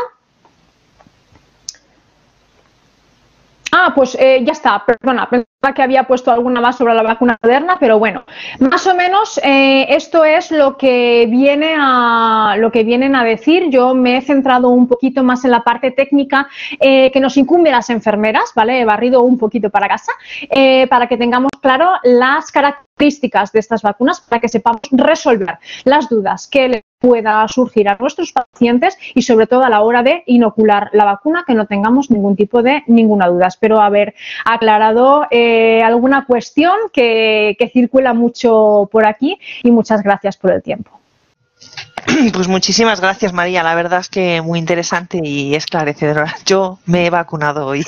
Ah, pues eh, ya está, perdona, pensaba que había puesto alguna más sobre la vacuna Moderna, pero bueno, más o menos eh, esto es lo que viene a lo que vienen a decir. Yo me he centrado un poquito más en la parte técnica eh, que nos incumbe a las enfermeras, ¿vale? He barrido un poquito para casa eh, para que tengamos claro las características de estas vacunas para que sepamos resolver las dudas que les pueda surgir a nuestros pacientes y sobre todo a la hora de inocular la vacuna, que no tengamos ningún tipo de ninguna duda. Espero haber aclarado eh, alguna cuestión que, que circula mucho por aquí y muchas gracias por el tiempo. Pues muchísimas gracias, María. La verdad es que muy interesante y esclarecedora. Yo me he vacunado hoy.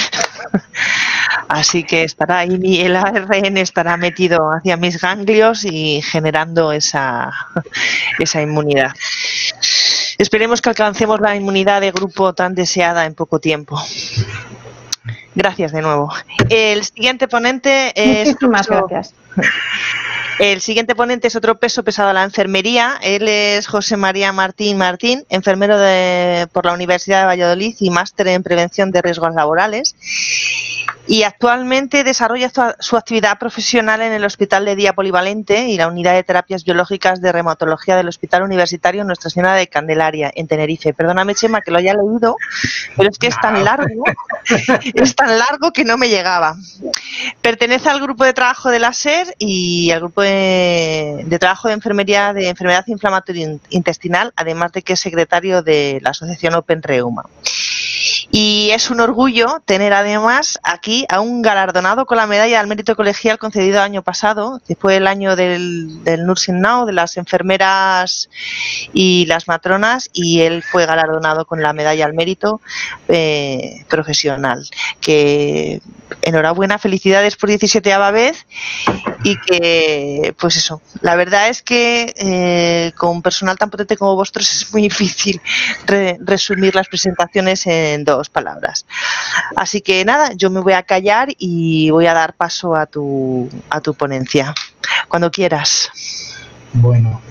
Así que estará ahí, mi, el A R N estará metido hacia mis ganglios y generando esa, esa inmunidad. Esperemos que alcancemos la inmunidad de grupo tan deseada en poco tiempo. Gracias de nuevo. El siguiente ponente es... Muchísimas gracias. El siguiente ponente es otro peso pesado a la enfermería. Él es José María Martín Martín, enfermero de, por la Universidad de Valladolid y máster en prevención de riesgos laborales. Y actualmente desarrolla su actividad profesional en el Hospital de Día Polivalente y la Unidad de Terapias Biológicas de Reumatología del Hospital Universitario Nuestra Señora de Candelaria, en Tenerife. Perdóname, Chema, que lo haya leído, pero es que es tan largo, es tan largo que no me llegaba. Pertenece al grupo de trabajo de la SER y al grupo de, de trabajo de enfermería de enfermedad inflamatoria intestinal, además de que es secretario de la Asociación Open Reuma. Y es un orgullo tener además aquí a un galardonado con la medalla al mérito colegial concedido el año pasado, que fue el año del, del Nursing Now, de las enfermeras y las matronas, y él fue galardonado con la medalla al mérito eh, profesional. Que enhorabuena, felicidades por diecisietava vez y que, pues eso, la verdad es que eh, con personal tan potente como vosotros es muy difícil re, resumir las presentaciones en dos palabras. Así que nada, yo me voy a callar y voy a dar paso a tu, a tu ponencia, cuando quieras. Bueno,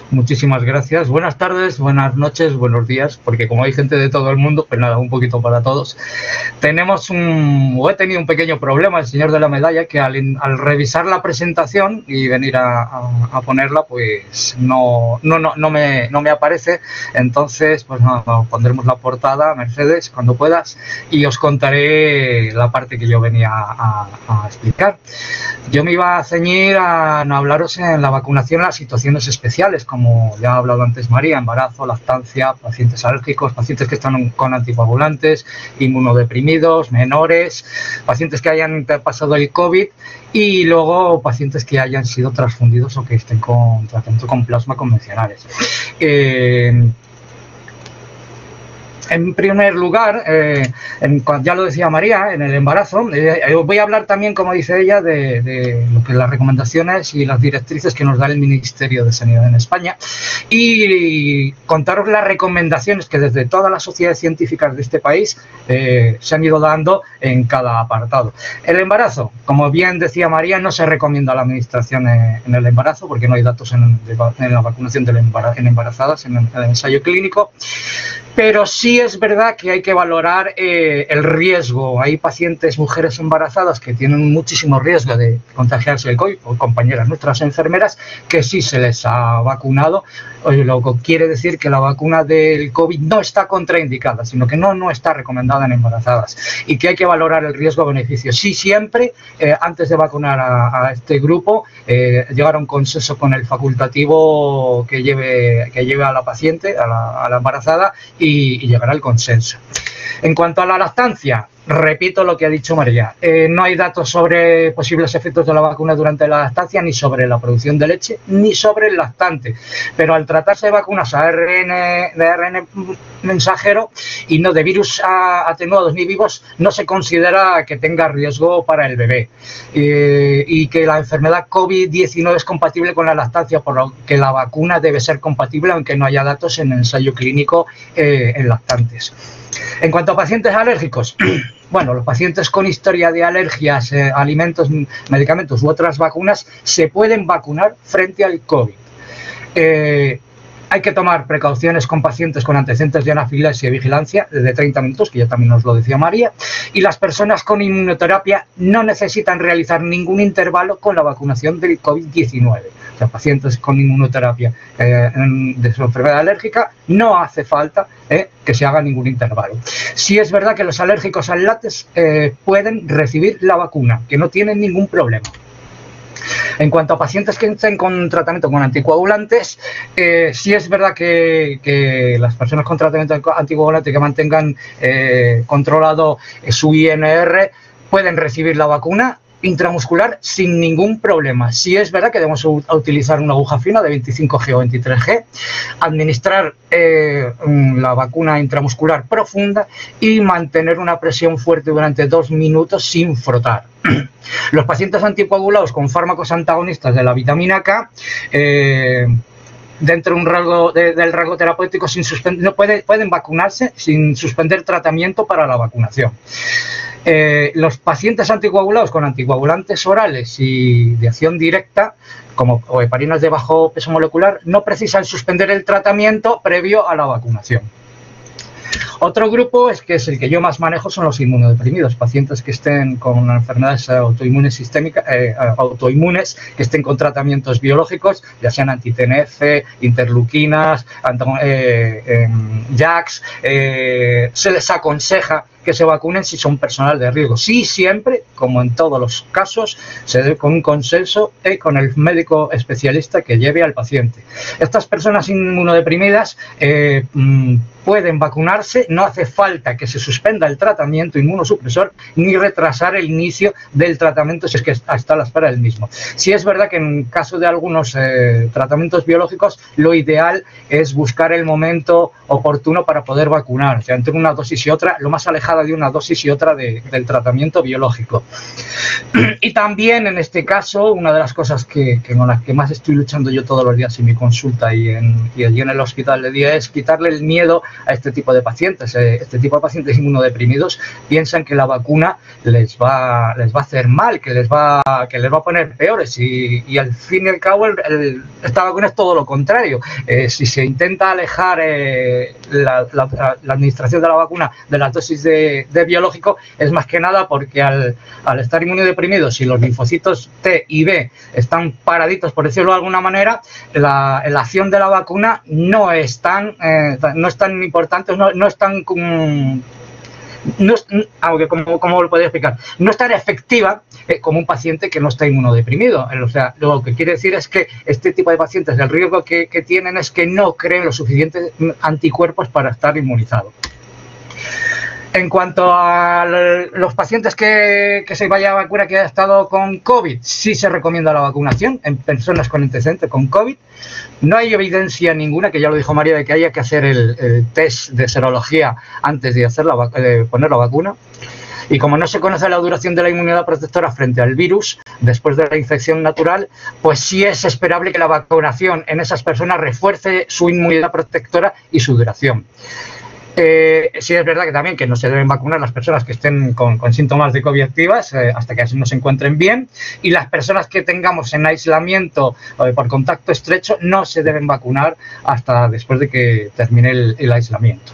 Muchísimas gracias. Buenas tardes, buenas noches, buenos días, porque como hay gente de todo el mundo, pues nada, un poquito para todos. Tenemos un, o he tenido un pequeño problema, el señor de la medalla, que al, al revisar la presentación y venir a, a, a ponerla, pues no, no, no, no, me, no me aparece. Entonces, pues nada, pondremos la portada, Mercedes, cuando puedas, y os contaré la parte que yo venía a, a explicar. Yo me iba a ceñir a, a hablaros en la vacunación en las situaciones especiales, como ya ha hablado antes María, embarazo, lactancia, pacientes alérgicos, pacientes que están con anticoagulantes, inmunodeprimidos, menores, pacientes que hayan pasado el COVID y luego pacientes que hayan sido transfundidos o que estén con tratamiento con plasma convencionales. Eh, En primer lugar, eh, en, ya lo decía María, en el embarazo, eh, voy a hablar también, como dice ella, de, de lo que las recomendaciones y las directrices que nos da el Ministerio de Sanidad en España y contaros las recomendaciones que desde todas las sociedades científicas de este país eh, se han ido dando en cada apartado. El embarazo, como bien decía María, no se recomienda la administración en, en el embarazo porque no hay datos en, en la vacunación de la embarazo, en embarazadas en el, en el ensayo clínico. Pero sí es verdad que hay que valorar eh, el riesgo. Hay pacientes, mujeres embarazadas que tienen muchísimo riesgo de contagiarse el COVID, o compañeras nuestras enfermeras, que sí se les ha vacunado. Lo que quiere decir que la vacuna del COVID no está contraindicada, sino que no, no está recomendada en embarazadas y que hay que valorar el riesgo-beneficio. Sí, siempre, eh, antes de vacunar a, a este grupo, eh, llegar a un consenso con el facultativo que lleve, que lleve a la paciente, a la, a la embarazada, y, y llegar al consenso. En cuanto a la lactancia, repito lo que ha dicho María, eh, no hay datos sobre posibles efectos de la vacuna durante la lactancia, ni sobre la producción de leche, ni sobre el lactante. Pero al tratarse de vacunas a A R N, de A R N mensajero y no de virus atenuados ni vivos, no se considera que tenga riesgo para el bebé. Eh, y que la enfermedad COVID diecinueve es compatible con la lactancia, por lo que la vacuna debe ser compatible, aunque no haya datos en el ensayo clínico eh, en lactantes. En cuanto a pacientes alérgicos, bueno, los pacientes con historia de alergias, eh, alimentos, medicamentos u otras vacunas se pueden vacunar frente al COVID. Eh, hay que tomar precauciones con pacientes con antecedentes de anafilaxia y vigilancia de treinta minutos, que ya también nos lo decía María, y las personas con inmunoterapia no necesitan realizar ningún intervalo con la vacunación del COVID diecinueve. O sea, pacientes con inmunoterapia eh, de su enfermedad alérgica, no hace falta eh, que se haga ningún intervalo. Sí es verdad que los alérgicos al látex eh, pueden recibir la vacuna, que no tienen ningún problema. En cuanto a pacientes que estén con tratamiento con anticoagulantes, eh, sí es verdad que, que las personas con tratamiento anticoagulante que mantengan eh, controlado su I N R pueden recibir la vacuna intramuscular sin ningún problema. Sí es verdad que debemos utilizar una aguja fina de veinticinco G o veintitrés G, administrar eh, la vacuna intramuscular profunda y mantener una presión fuerte durante dos minutos sin frotar. Los pacientes anticoagulados con fármacos antagonistas de la vitamina K, eh, dentro de un rango de, del rango terapéutico, sin no puede, pueden vacunarse sin suspender tratamiento para la vacunación. Eh, los pacientes anticoagulados con anticoagulantes orales y de acción directa, como o heparinas de bajo peso molecular, no precisan suspender el tratamiento previo a la vacunación. Otro grupo, es que es el que yo más manejo, son los inmunodeprimidos, pacientes que estén con enfermedades autoinmunes sistémicas, eh, autoinmunes, que estén con tratamientos biológicos, ya sean anti-T N F, interleuquinas, eh, eh, JAKs, eh, se les aconseja que se vacunen si son personal de riesgo. Sí, siempre, como en todos los casos, se debe con un consenso y con el médico especialista que lleve al paciente. Estas personas inmunodeprimidas eh, pueden vacunarse, no hace falta que se suspenda el tratamiento inmunosupresor ni retrasar el inicio del tratamiento si es que está a la espera del mismo. Sí es verdad que en caso de algunos eh, tratamientos biológicos, lo ideal es buscar el momento oportuno para poder vacunar. O sea, entre una dosis y otra, lo más alejado alejada de una dosis y otra de, del tratamiento biológico. Y también en este caso, una de las cosas que, que con las que más estoy luchando yo todos los días en mi consulta y, en, y allí en el hospital de día es quitarle el miedo a este tipo de pacientes. Este tipo de pacientes inmunodeprimidos piensan que la vacuna les va, les va a hacer mal, que les va, que les va a poner peores y, y al fin y al cabo el, el, esta vacuna es todo lo contrario. Eh, si se intenta alejar eh, la, la, la administración de la vacuna de las dosis de, de biológico, es más que nada porque al, al estar inmunodeprimidos, si los linfocitos T y B están paraditos, por decirlo de alguna manera, la, la acción de la vacuna no es tan, eh, no es tan importante, no, no es tan... Um, No es, aunque como, como lo podría explicar, no es tan efectiva eh, como un paciente que no está inmunodeprimido. O sea, lo que quiere decir es que este tipo de pacientes, el riesgo que, que tienen es que no creen los suficientes anticuerpos para estar inmunizados. En cuanto a los pacientes que, que se vaya a vacuna que haya estado con COVID, sí se recomienda la vacunación en personas con antecedentes con COVID. No hay evidencia ninguna, que ya lo dijo María, de que haya que hacer el, el test de serología antes de, hacer la, de poner la vacuna. Y como no se conoce la duración de la inmunidad protectora frente al virus después de la infección natural, pues sí es esperable que la vacunación en esas personas refuerce su inmunidad protectora y su duración. Eh, sí es verdad que también que no se deben vacunar las personas que estén con, con síntomas de COVID activas eh, hasta que así no se encuentren bien, y las personas que tengamos en aislamiento eh, por contacto estrecho no se deben vacunar hasta después de que termine el, el aislamiento.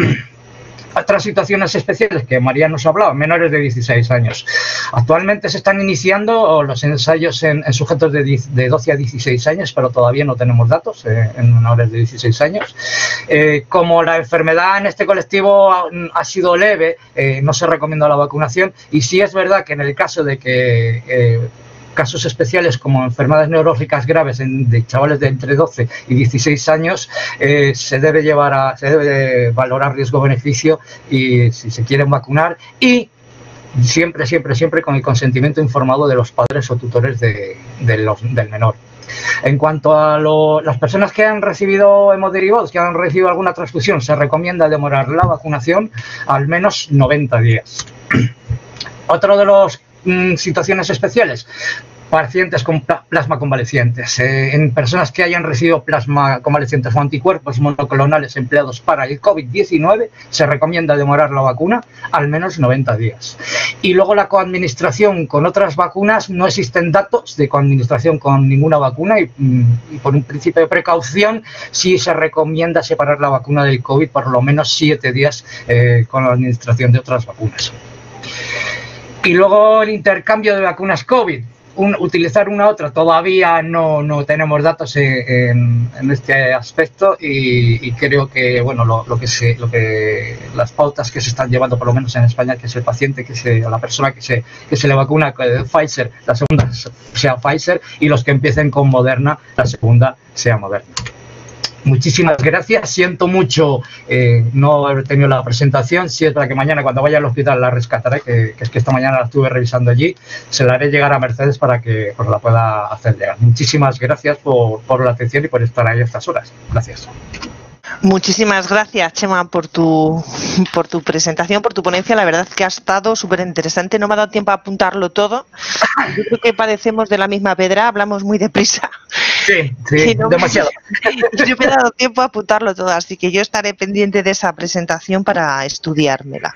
Otras situaciones especiales que María nos ha hablado, menores de dieciséis años. Actualmente se están iniciando los ensayos en, en sujetos de, de doce a dieciséis años, pero todavía no tenemos datos eh, en menores de dieciséis años. Eh, como la enfermedad en este colectivo ha, ha sido leve, eh, no se recomienda la vacunación, y sí es verdad que en el caso de que... Eh, casos especiales como enfermedades neurológicas graves en, de chavales de entre doce y dieciséis años, eh, se debe llevar a, se debe valorar riesgo-beneficio y si se quieren vacunar, y siempre, siempre, siempre con el consentimiento informado de los padres o tutores de, de los, del menor. En cuanto a lo, las personas que han recibido hemoderivados, que han recibido alguna transfusión, se recomienda demorar la vacunación al menos noventa días. Otro de los situaciones especiales, pacientes con plasma convalecientes. Eh, en personas que hayan recibido plasma convalecientes o anticuerpos monoclonales empleados para el COVID diecinueve, se recomienda demorar la vacuna al menos noventa días. Y luego la coadministración con otras vacunas, no existen datos de coadministración con ninguna vacuna, y, y por un principio de precaución sí se recomienda separar la vacuna del COVID por lo menos siete días eh, con la administración de otras vacunas. Y luego el intercambio de vacunas COVID. Un, utilizar una u otra todavía no, no tenemos datos en, en este aspecto, y, y creo que bueno lo, lo que se lo que las pautas que se están llevando por lo menos en España, que es el paciente que se o la persona que se que se le vacuna con Pfizer, la segunda sea Pfizer, y los que empiecen con Moderna, la segunda sea Moderna. Muchísimas gracias, siento mucho eh, no haber tenido la presentación. Si es para que mañana cuando vaya al hospital la rescataré, que, que es que esta mañana la estuve revisando allí, se la haré llegar a Mercedes para que pues, la pueda hacer llegar. Muchísimas gracias por, por la atención y por estar ahí a estas horas. Gracias. Muchísimas gracias, Chema, por tu, por tu presentación, por tu ponencia. La verdad que ha estado súper interesante. No me ha dado tiempo a apuntarlo todo. Yo creo que padecemos de la misma pedra, hablamos muy deprisa. Sí, sí, no, demasiado. Yo me he dado tiempo a apuntarlo todo, así que yo estaré pendiente de esa presentación para estudiármela.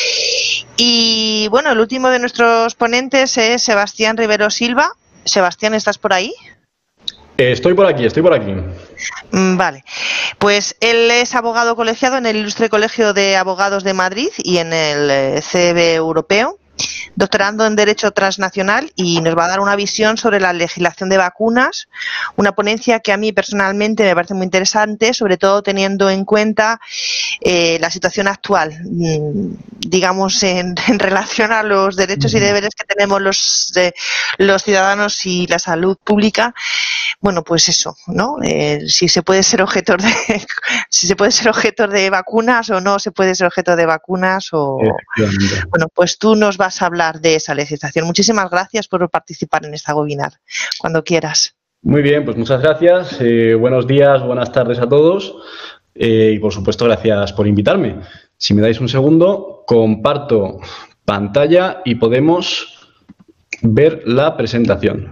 Y bueno, el último de nuestros ponentes es Sebastián Rivero Silva. Sebastián, ¿estás por ahí? Estoy por aquí, estoy por aquí. Vale, pues él es abogado colegiado en el Ilustre Colegio de Abogados de Madrid y en el C B Europeo, doctorando en Derecho Transnacional, y nos va a dar una visión sobre la legislación de vacunas, una ponencia que a mí personalmente me parece muy interesante, sobre todo teniendo en cuenta eh, la situación actual, digamos, en, en relación a los derechos y deberes que tenemos los, de, los ciudadanos y la salud pública. Bueno, pues eso, ¿no? Eh, si se puede ser objeto de si se puede ser objeto de vacunas o no se puede ser objeto de vacunas, o bueno, pues tú nos vas a hablar de esa legislación. Muchísimas gracias por participar en esta webinar. Cuando quieras. Muy bien, pues muchas gracias. Eh, buenos días, buenas tardes a todos. eh, y por supuesto gracias por invitarme. Si me dais un segundo, comparto pantalla y podemos ver la presentación.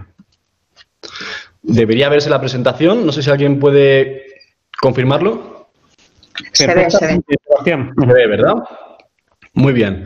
Debería verse la presentación, no sé si alguien puede confirmarlo. Se ve, se ve. Se ve, ¿verdad? Muy bien.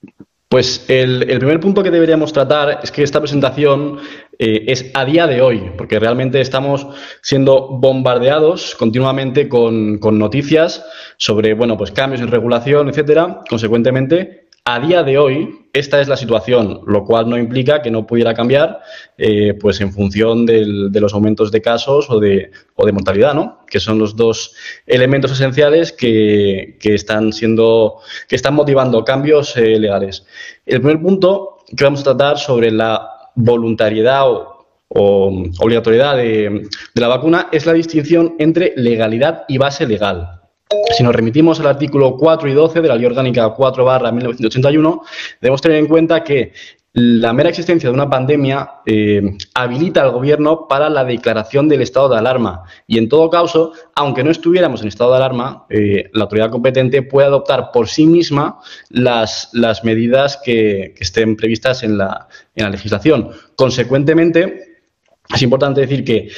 Pues el, el primer punto que deberíamos tratar es que esta presentación eh, es a día de hoy, porque realmente estamos siendo bombardeados continuamente con, con noticias sobre, bueno, pues cambios en regulación, etcétera. Consecuentemente, a día de hoy, esta es la situación, lo cual no implica que no pudiera cambiar eh, pues en función del, de los aumentos de casos o de, o de mortalidad, ¿no? Que son los dos elementos esenciales que, que están siendo, que están motivando cambios eh, legales. El primer punto que vamos a tratar sobre la voluntariedad o, o obligatoriedad de, de la vacuna es la distinción entre legalidad y base legal. Si nos remitimos al artículo cuatro y doce de la Ley Orgánica cuatro barra mil novecientos ochenta y uno, debemos tener en cuenta que la mera existencia de una pandemia eh, habilita al Gobierno para la declaración del estado de alarma y, en todo caso, aunque no estuviéramos en estado de alarma, eh, la autoridad competente puede adoptar por sí misma las, las medidas que, que estén previstas en la, en la legislación. Consecuentemente, es importante decir que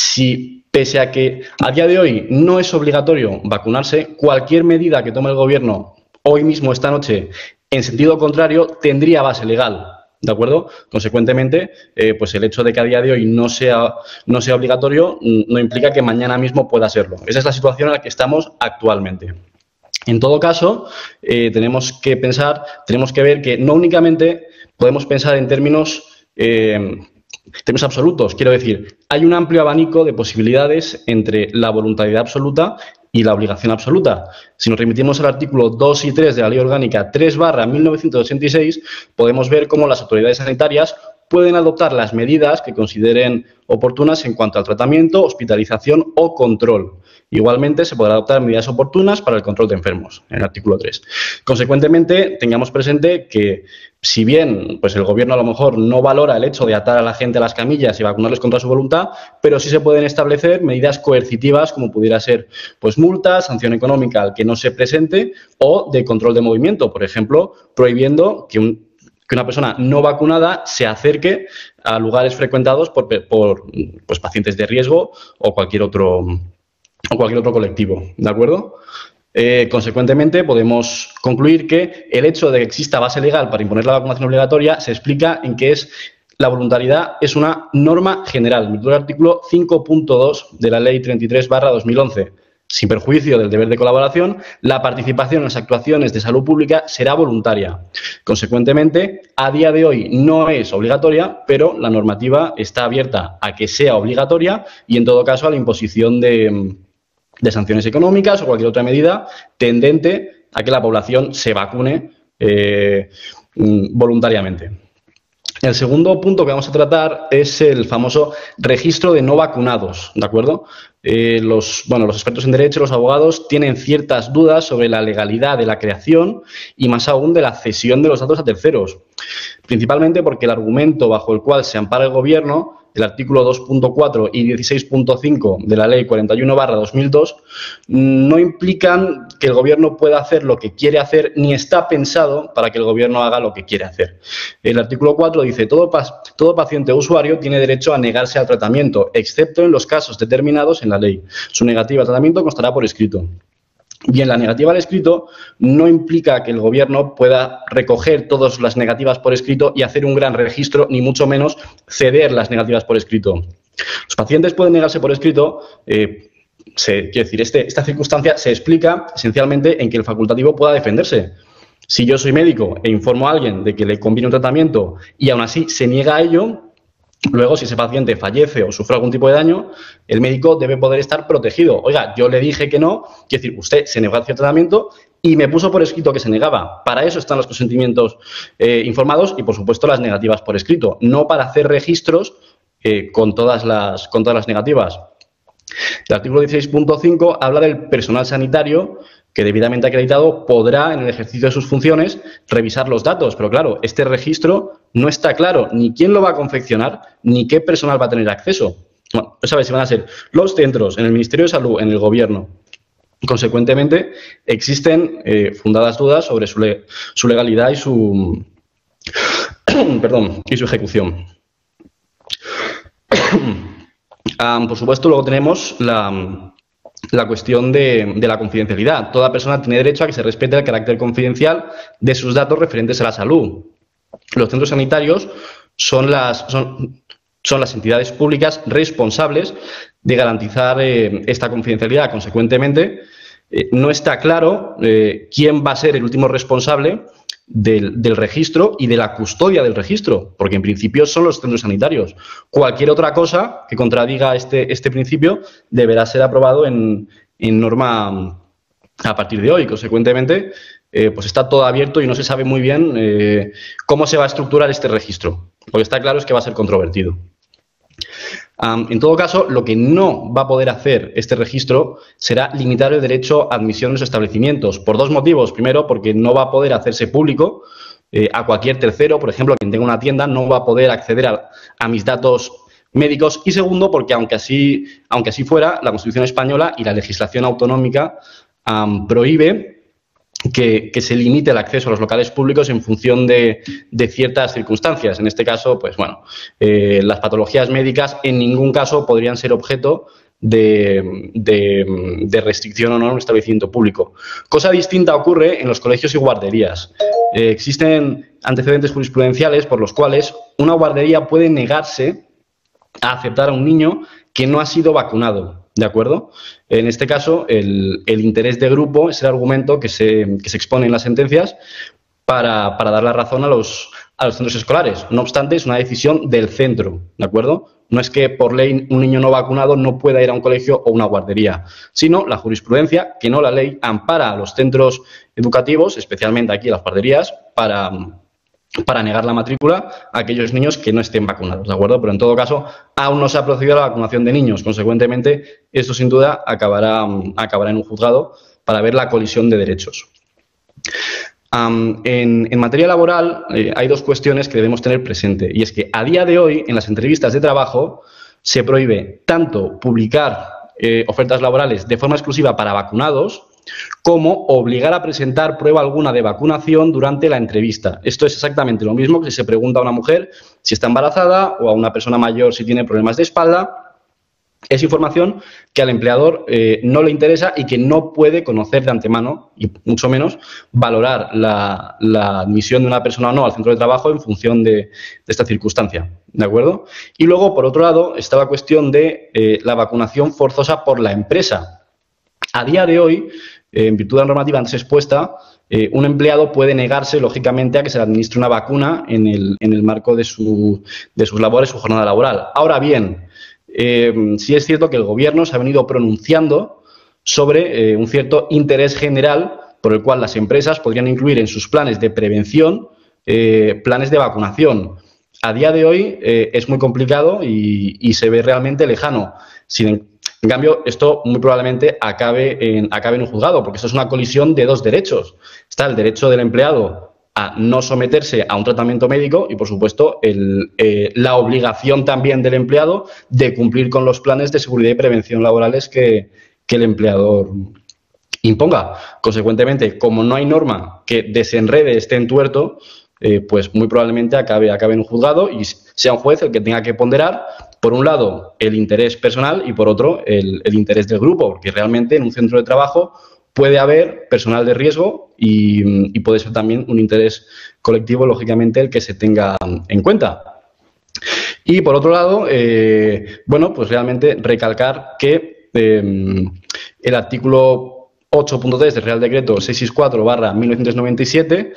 si pese a que a día de hoy no es obligatorio vacunarse, cualquier medida que tome el Gobierno hoy mismo, esta noche, en sentido contrario, tendría base legal, ¿de acuerdo? Consecuentemente, eh, pues el hecho de que a día de hoy no sea, no sea obligatorio no implica que mañana mismo pueda serlo. Esa es la situación en la que estamos actualmente. En todo caso, eh, tenemos que pensar, tenemos que ver que no únicamente podemos pensar en términos eh, términos absolutos, quiero decir, hay un amplio abanico de posibilidades entre la voluntariedad absoluta y la obligación absoluta. Si nos remitimos al artículo dos y tres de la Ley Orgánica tres barra mil novecientos ochenta y seis, podemos ver cómo las autoridades sanitarias pueden adoptar las medidas que consideren oportunas en cuanto al tratamiento, hospitalización o control. Igualmente, se podrán adoptar medidas oportunas para el control de enfermos, en el artículo tres. Consecuentemente, tengamos presente que, si bien pues el Gobierno a lo mejor no valora el hecho de atar a la gente a las camillas y vacunarles contra su voluntad, pero sí se pueden establecer medidas coercitivas, como pudiera ser pues multas, sanción económica al que no se presente o de control de movimiento, por ejemplo, prohibiendo que un que una persona no vacunada se acerque a lugares frecuentados por, por pues, pacientes de riesgo o cualquier otro, o cualquier otro colectivo, ¿de acuerdo? Eh, consecuentemente, podemos concluir que el hecho de que exista base legal para imponer la vacunación obligatoria se explica en que es la voluntariedad es una norma general, en virtud del artículo cinco punto dos de la Ley treinta y tres barra dos mil once. Sin perjuicio del deber de colaboración, la participación en las actuaciones de salud pública será voluntaria. Consecuentemente, a día de hoy no es obligatoria, pero la normativa está abierta a que sea obligatoria y, en todo caso, a la imposición de, de sanciones económicas o cualquier otra medida tendente a que la población se vacune eh, voluntariamente. El segundo punto que vamos a tratar es el famoso registro de no vacunados, ¿de acuerdo? Eh, los, bueno, los expertos en derecho, los abogados, tienen ciertas dudas sobre la legalidad de la creación y más aún de la cesión de los datos a terceros, principalmente porque el argumento bajo el cual se ampara el Gobierno, el artículo dos punto cuatro y dieciséis punto cinco de la Ley cuarenta y uno barra dos mil dos, no implican que el Gobierno pueda hacer lo que quiere hacer ni está pensado para que el Gobierno haga lo que quiere hacer. El artículo cuatro dice todo, todo paciente o usuario tiene derecho a negarse al tratamiento, excepto en los casos determinados en la ley. Su negativa al tratamiento constará por escrito. Bien, la negativa al escrito no implica que el Gobierno pueda recoger todas las negativas por escrito y hacer un gran registro, ni mucho menos ceder las negativas por escrito. Los pacientes pueden negarse por escrito, eh, se, quiero decir, este, esta circunstancia se explica esencialmente en que el facultativo pueda defenderse. Si yo soy médico e informo a alguien de que le conviene un tratamiento y aún así se niega a ello, luego, si ese paciente fallece o sufre algún tipo de daño, el médico debe poder estar protegido. Oiga, yo le dije que no, quiero decir, usted se negó a hacer tratamiento y me puso por escrito que se negaba. Para eso están los consentimientos eh, informados y, por supuesto, las negativas por escrito, no para hacer registros eh, con, todas las, con todas las negativas. El artículo dieciséis punto cinco habla del personal sanitario que, debidamente acreditado, podrá, en el ejercicio de sus funciones, revisar los datos. Pero, claro, este registro no está claro ni quién lo va a confeccionar ni qué personal va a tener acceso. Bueno, no sabes si van a ser los centros, en el Ministerio de Salud, en el Gobierno. Consecuentemente, existen eh, fundadas dudas sobre su, le su legalidad y su, perdón, y su ejecución. um, por supuesto, luego tenemos la, la cuestión de, de la confidencialidad. Toda persona tiene derecho a que se respete el carácter confidencial de sus datos referentes a la salud. Los centros sanitarios son las, son, son las entidades públicas responsables de garantizar eh, esta confidencialidad. Consecuentemente, eh, no está claro eh, quién va a ser el último responsable del, del registro y de la custodia del registro, porque en principio son los centros sanitarios. Cualquier otra cosa que contradiga este, este principio deberá ser aprobado en, en norma a partir de hoy. Consecuentemente, eh, pues está todo abierto y no se sabe muy bien eh, cómo se va a estructurar este registro. Lo que está claro es que va a ser controvertido. Um, en todo caso, lo que no va a poder hacer este registro será limitar el derecho a admisión en los establecimientos, por dos motivos. Primero, porque no va a poder hacerse público eh, a cualquier tercero, por ejemplo, quien tenga una tienda no va a poder acceder a, a mis datos médicos. Y segundo, porque aunque así, aunque así fuera, la Constitución española y la legislación autonómica um, prohíbe Que, que se limite el acceso a los locales públicos en función de, de ciertas circunstancias. En este caso, pues bueno, eh, las patologías médicas en ningún caso podrían ser objeto de, de, de restricción o no en un establecimiento público. Cosa distinta ocurre en los colegios y guarderías. Eh, existen antecedentes jurisprudenciales por los cuales una guardería puede negarse a aceptar a un niño que no ha sido vacunado. ¿De acuerdo? En este caso, el, el interés de grupo es el argumento que se, que se expone en las sentencias para, para dar la razón a los, a los centros escolares. No obstante, es una decisión del centro, ¿de acuerdo? No es que por ley un niño no vacunado no pueda ir a un colegio o una guardería, sino la jurisprudencia, que no la ley, ampara a los centros educativos, especialmente aquí a las guarderías, para... para negar la matrícula a aquellos niños que no estén vacunados, ¿de acuerdo? Pero en todo caso, aún no se ha procedido a la vacunación de niños. Consecuentemente, esto sin duda acabará, acabará en un juzgado para ver la colisión de derechos. Um, en, en materia laboral eh, hay dos cuestiones que debemos tener presente, y es que a día de hoy, en las entrevistas de trabajo, se prohíbe tanto publicar eh, ofertas laborales de forma exclusiva para vacunados, como obligar a presentar prueba alguna de vacunación durante la entrevista. Esto es exactamente lo mismo que si se pregunta a una mujer si está embarazada o a una persona mayor si tiene problemas de espalda. Es información que al empleador eh, no le interesa y que no puede conocer de antemano y mucho menos valorar la, la admisión de una persona o no al centro de trabajo en función de, de esta circunstancia. ¿De acuerdo? Y luego, por otro lado, está la cuestión de eh, la vacunación forzosa por la empresa. A día de hoy, eh, en virtud de la normativa antes expuesta, eh, un empleado puede negarse, lógicamente, a que se le administre una vacuna en el, en el marco de, su, de sus labores, su jornada laboral. Ahora bien, eh, sí es cierto que el Gobierno se ha venido pronunciando sobre eh, un cierto interés general por el cual las empresas podrían incluir en sus planes de prevención eh, planes de vacunación. A día de hoy eh, es muy complicado y, y se ve realmente lejano. Sin En cambio, esto muy probablemente acabe en, acabe en un juzgado, porque esto es una colisión de dos derechos. Está el derecho del empleado a no someterse a un tratamiento médico y, por supuesto, el, eh, la obligación también del empleado de cumplir con los planes de seguridad y prevención laborales que, que el empleador imponga. Consecuentemente, como no hay norma que desenrede este entuerto, eh, pues muy probablemente acabe, acabe en un juzgado y sea un juez el que tenga que ponderar, por un lado, el interés personal y, por otro, el, el interés del grupo, porque realmente en un centro de trabajo puede haber personal de riesgo y, y puede ser también un interés colectivo, lógicamente, el que se tenga en cuenta. Y, por otro lado, eh, bueno, pues realmente recalcar que eh, el artículo ocho punto tres del Real Decreto seiscientos sesenta y cuatro barra mil novecientos noventa y siete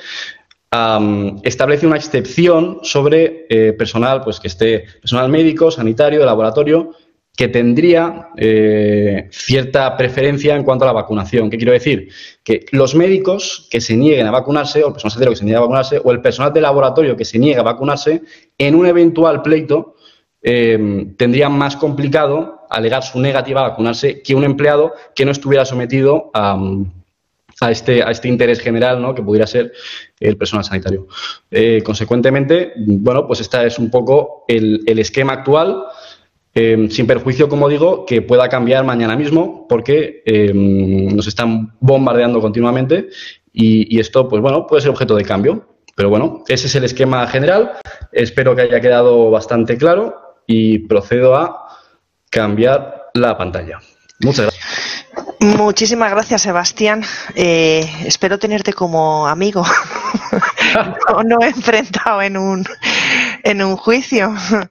Um, establece una excepción sobre eh, personal, pues que esté personal médico, sanitario, de laboratorio, que tendría eh, cierta preferencia en cuanto a la vacunación. ¿Qué quiero decir? Que los médicos que se nieguen a vacunarse, o el personal sanitario que se niegue a vacunarse, o el personal de laboratorio que se niegue a vacunarse, en un eventual pleito eh, tendrían más complicado alegar su negativa a vacunarse que un empleado que no estuviera sometido a... Um, A este, a este interés general, ¿no?, que pudiera ser el personal sanitario. Eh, consecuentemente, bueno, pues este es un poco el, el esquema actual. eh, sin perjuicio, como digo, que pueda cambiar mañana mismo, porque eh, nos están bombardeando continuamente y, y esto, pues bueno, puede ser objeto de cambio. Pero bueno, ese es el esquema general. Espero que haya quedado bastante claro y procedo a cambiar la pantalla. Muchas gracias. Muchísimas gracias, Sebastián. Eh, espero tenerte como amigo, no, no enfrentado en un, en un juicio.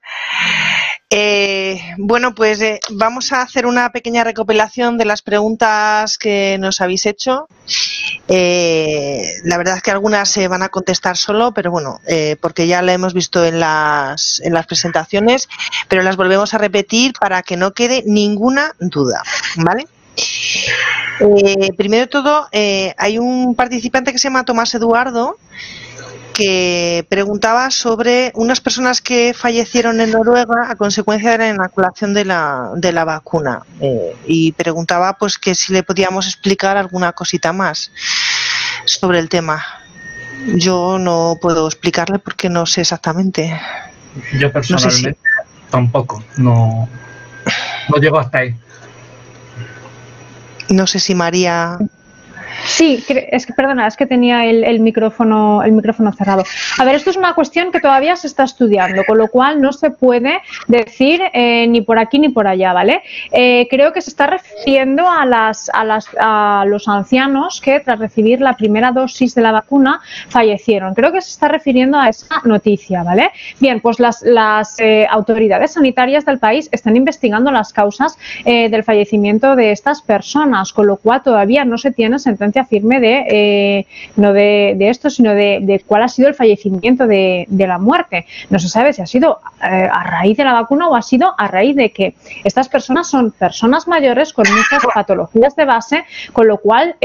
Eh, bueno, pues eh, vamos a hacer una pequeña recopilación de las preguntas que nos habéis hecho. Eh, la verdad es que algunas se van a contestar solo, pero bueno, eh, porque ya la hemos visto en las, en las presentaciones, pero las volvemos a repetir para que no quede ninguna duda, ¿vale? Eh, primero de todo, eh, hay un participante que se llama Tomás Eduardo, que preguntaba sobre unas personas que fallecieron en Noruega a consecuencia de la inoculación de la, de la vacuna, eh, y preguntaba pues que si le podíamos explicar alguna cosita más sobre el tema. Yo no puedo explicarle porque no sé exactamente. Yo personalmente no sé si... tampoco, no, no llego hasta ahí. No sé si María... Sí, es que, perdona, es que tenía el, el micrófono el micrófono cerrado. A ver, esto es una cuestión que todavía se está estudiando, con lo cual no se puede decir eh, ni por aquí ni por allá, ¿vale? Eh, creo que se está refiriendo a, las, a, las, a los ancianos que tras recibir la primera dosis de la vacuna fallecieron. Creo que se está refiriendo a esa noticia, ¿vale? Bien, pues las, las eh, autoridades sanitarias del país están investigando las causas eh, del fallecimiento de estas personas, con lo cual todavía no se tiene sentencia firme de eh, no de, de esto, sino de, de cuál ha sido el fallecimiento de, de la muerte. No se sabe si ha sido eh, a raíz de la vacuna o ha sido a raíz de que estas personas son personas mayores con muchas patologías de base, con lo cual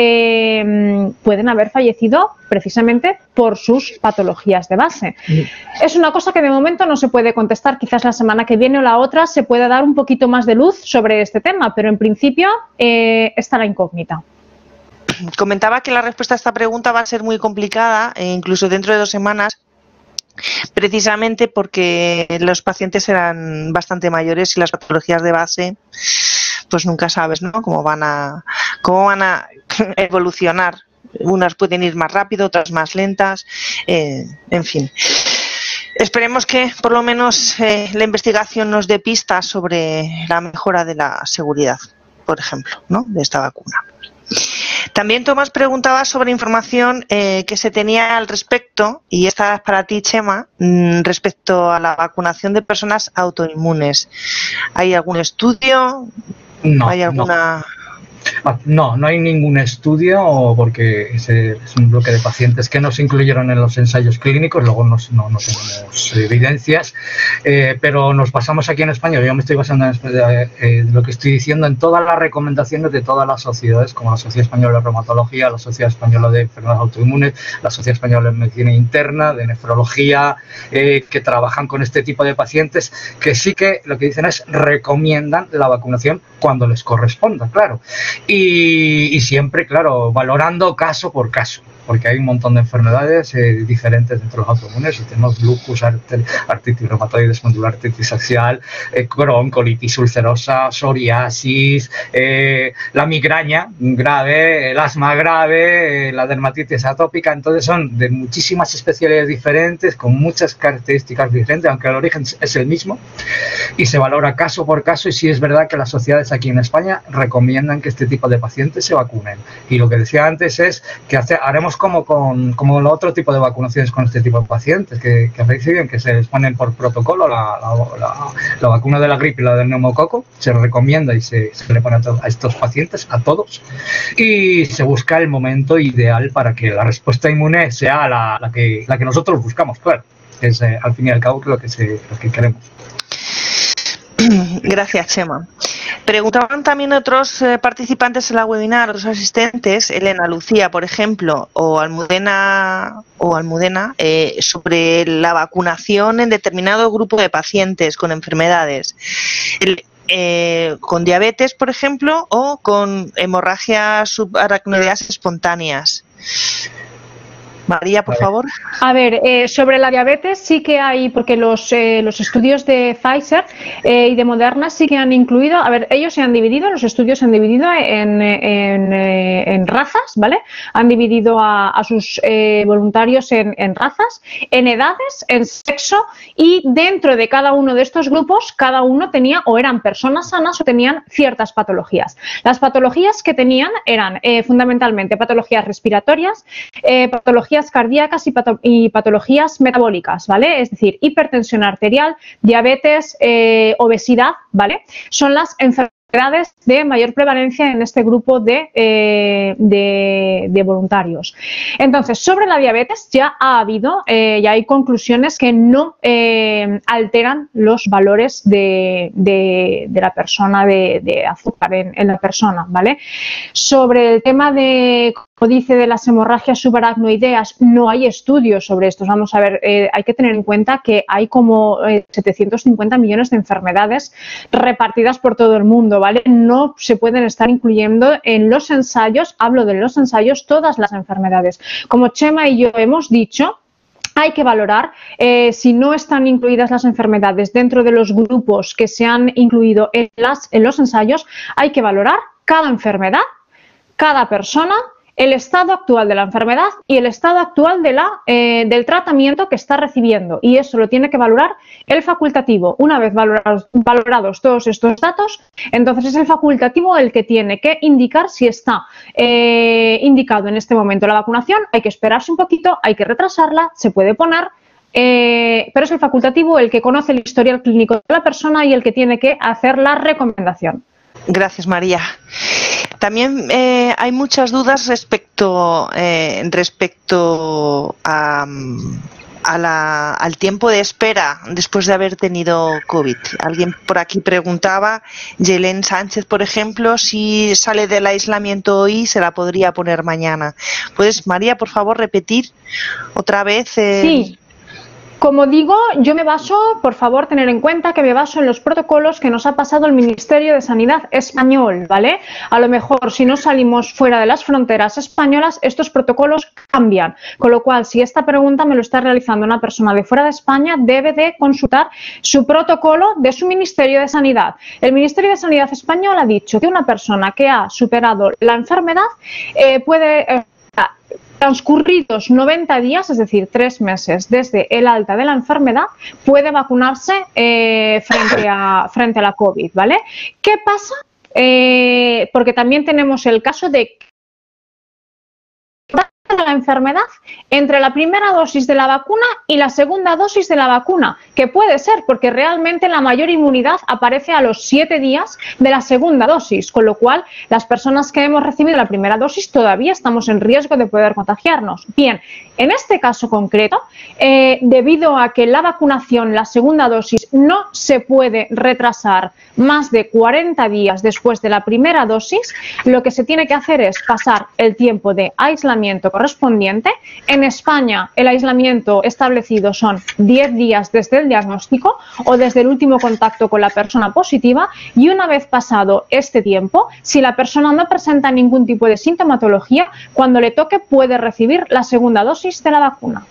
eh, pueden haber fallecido precisamente por sus patologías de base. Es una cosa que de momento no se puede contestar. Quizás la semana que viene o la otra se pueda dar un poquito más de luz sobre este tema, pero en principio eh, está la incógnita. Comentaba que la respuesta a esta pregunta va a ser muy complicada, e incluso dentro de dos semanas, precisamente porque los pacientes eran bastante mayores y las patologías de base, pues nunca sabes, ¿no?, cómo van a, cómo van a evolucionar. Unas pueden ir más rápido, otras más lentas, eh, en fin. Esperemos que por lo menos eh, la investigación nos dé pistas sobre la mejora de la seguridad, por ejemplo, ¿no?, de esta vacuna. También Tomás preguntaba sobre información eh, que se tenía al respecto, y esta es para ti, Chema, respecto a la vacunación de personas autoinmunes. ¿Hay algún estudio? No, ¿Hay alguna...? No. No, no hay ningún estudio porque ese es un bloque de pacientes que no se incluyeron en los ensayos clínicos, luego no, no, no tenemos evidencias, eh, pero nos basamos aquí en España, yo me estoy basando en eh, lo que estoy diciendo en todas las recomendaciones de todas las sociedades, como la Sociedad Española de Reumatología, la Sociedad Española de Enfermedades Autoinmunes, la Sociedad Española de Medicina Interna, de Nefrología, eh, que trabajan con este tipo de pacientes, que sí que lo que dicen es recomiendan la vacunación cuando les corresponda, claro. Y, y siempre, claro, valorando caso por caso, porque hay un montón de enfermedades eh, diferentes dentro de los autoinmunes. Y tenemos lupus, artritis reumatoide, espondiloartritis axial, eh, Crohn, colitis ulcerosa, psoriasis, eh, la migraña grave, el asma grave, eh, la dermatitis atópica. Entonces son de muchísimas especialidades diferentes, con muchas características diferentes, aunque el origen es el mismo, y se valora caso por caso. Y sí es verdad que las sociedades aquí en España recomiendan que este tipo de pacientes se vacunen. Y lo que decía antes es que hace, haremos como con como el otro tipo de vacunaciones con este tipo de pacientes que, que reciben, que se les ponen por protocolo la, la, la, la vacuna de la gripe y la del neumococo, se recomienda y se, se le pone a, a estos pacientes, a todos, y se busca el momento ideal para que la respuesta inmune sea la, la, que, la que nosotros buscamos, claro, que es eh, al fin y al cabo lo que, se, lo que queremos. Gracias, Chema. Preguntaban también otros eh, participantes en la webinar, otros asistentes, Elena Lucía, por ejemplo, o Almudena, o Almudena eh, sobre la vacunación en determinado grupo de pacientes con enfermedades, el, eh, con diabetes, por ejemplo, o con hemorragias subaracnoideas espontáneas. María, por favor. A ver, eh, sobre la diabetes sí que hay, porque los, eh, los estudios de Pfizer eh, y de Moderna sí que han incluido, a ver, ellos se han dividido, los estudios se han dividido en, en, en razas, ¿vale? Han dividido a, a sus eh, voluntarios en, en razas, en edades, en sexo, y dentro de cada uno de estos grupos, cada uno tenía o eran personas sanas o tenían ciertas patologías. Las patologías que tenían eran eh, fundamentalmente patologías respiratorias, eh, patologías cardíacas y, pato y patologías metabólicas, ¿vale? Es decir, hipertensión arterial, diabetes, eh, obesidad, ¿vale? Son las enfermedades de mayor prevalencia en este grupo de, eh, de, de voluntarios. Entonces, sobre la diabetes ya ha habido, eh, ya hay conclusiones que no eh, alteran los valores de, de, de la persona, de, de azúcar en, en la persona, ¿vale? Sobre el tema de, como dice, de las hemorragias subaracnoideas, no hay estudios sobre estos. Vamos a ver, eh, hay que tener en cuenta que hay como eh, setecientos cincuenta millones de enfermedades repartidas por todo el mundo, ¿vale? No se pueden estar incluyendo en los ensayos, hablo de los ensayos, todas las enfermedades. Como Chema y yo hemos dicho, hay que valorar eh, si no están incluidas las enfermedades dentro de los grupos que se han incluido en, las, en los ensayos, hay que valorar cada enfermedad, cada persona, el estado actual de la enfermedad y el estado actual de la, eh, del tratamiento que está recibiendo, y eso lo tiene que valorar el facultativo. Una vez valorados, valorados todos estos datos, entonces es el facultativo el que tiene que indicar si está eh, indicado en este momento la vacunación. Hay que esperarse un poquito, hay que retrasarla, se puede poner, eh, pero es el facultativo el que conoce el historial clínico de la persona y el que tiene que hacer la recomendación. Gracias, María. También eh, hay muchas dudas respecto, eh, respecto a, a la, al tiempo de espera después de haber tenido COVID. Alguien por aquí preguntaba, Yelén Sánchez, por ejemplo, si sale del aislamiento hoy, se la podría poner mañana. ¿Puedes, María, por favor, repetir otra vez? Eh... Sí. Como digo, yo me baso, por favor, tener en cuenta que me baso en los protocolos que nos ha pasado el Ministerio de Sanidad español, ¿vale? A lo mejor, si no salimos fuera de las fronteras españolas, estos protocolos cambian. Con lo cual, si esta pregunta me lo está realizando una persona de fuera de España, debe de consultar su protocolo de su Ministerio de Sanidad. El Ministerio de Sanidad español ha dicho que una persona que ha superado la enfermedad eh, puede... Eh, transcurridos noventa días, es decir, tres meses desde el alta de la enfermedad, puede vacunarse eh, frente a, frente a la COVID, ¿vale? ¿Qué pasa? Eh, porque también tenemos el caso de la enfermedad entre la primera dosis de la vacuna y la segunda dosis de la vacuna, que puede ser porque realmente la mayor inmunidad aparece a los siete días de la segunda dosis, con lo cual las personas que hemos recibido la primera dosis todavía estamos en riesgo de poder contagiarnos. Bien, en este caso concreto, eh, debido a que la vacunación, la segunda dosis, no se puede retrasar más de cuarenta días después de la primera dosis, lo que se tiene que hacer es pasar el tiempo de aislamiento correspondiente. En España el aislamiento establecido son diez días desde el diagnóstico o desde el último contacto con la persona positiva, y una vez pasado este tiempo, si la persona no presenta ningún tipo de sintomatología, cuando le toque puede recibir la segunda dosis de la vacuna.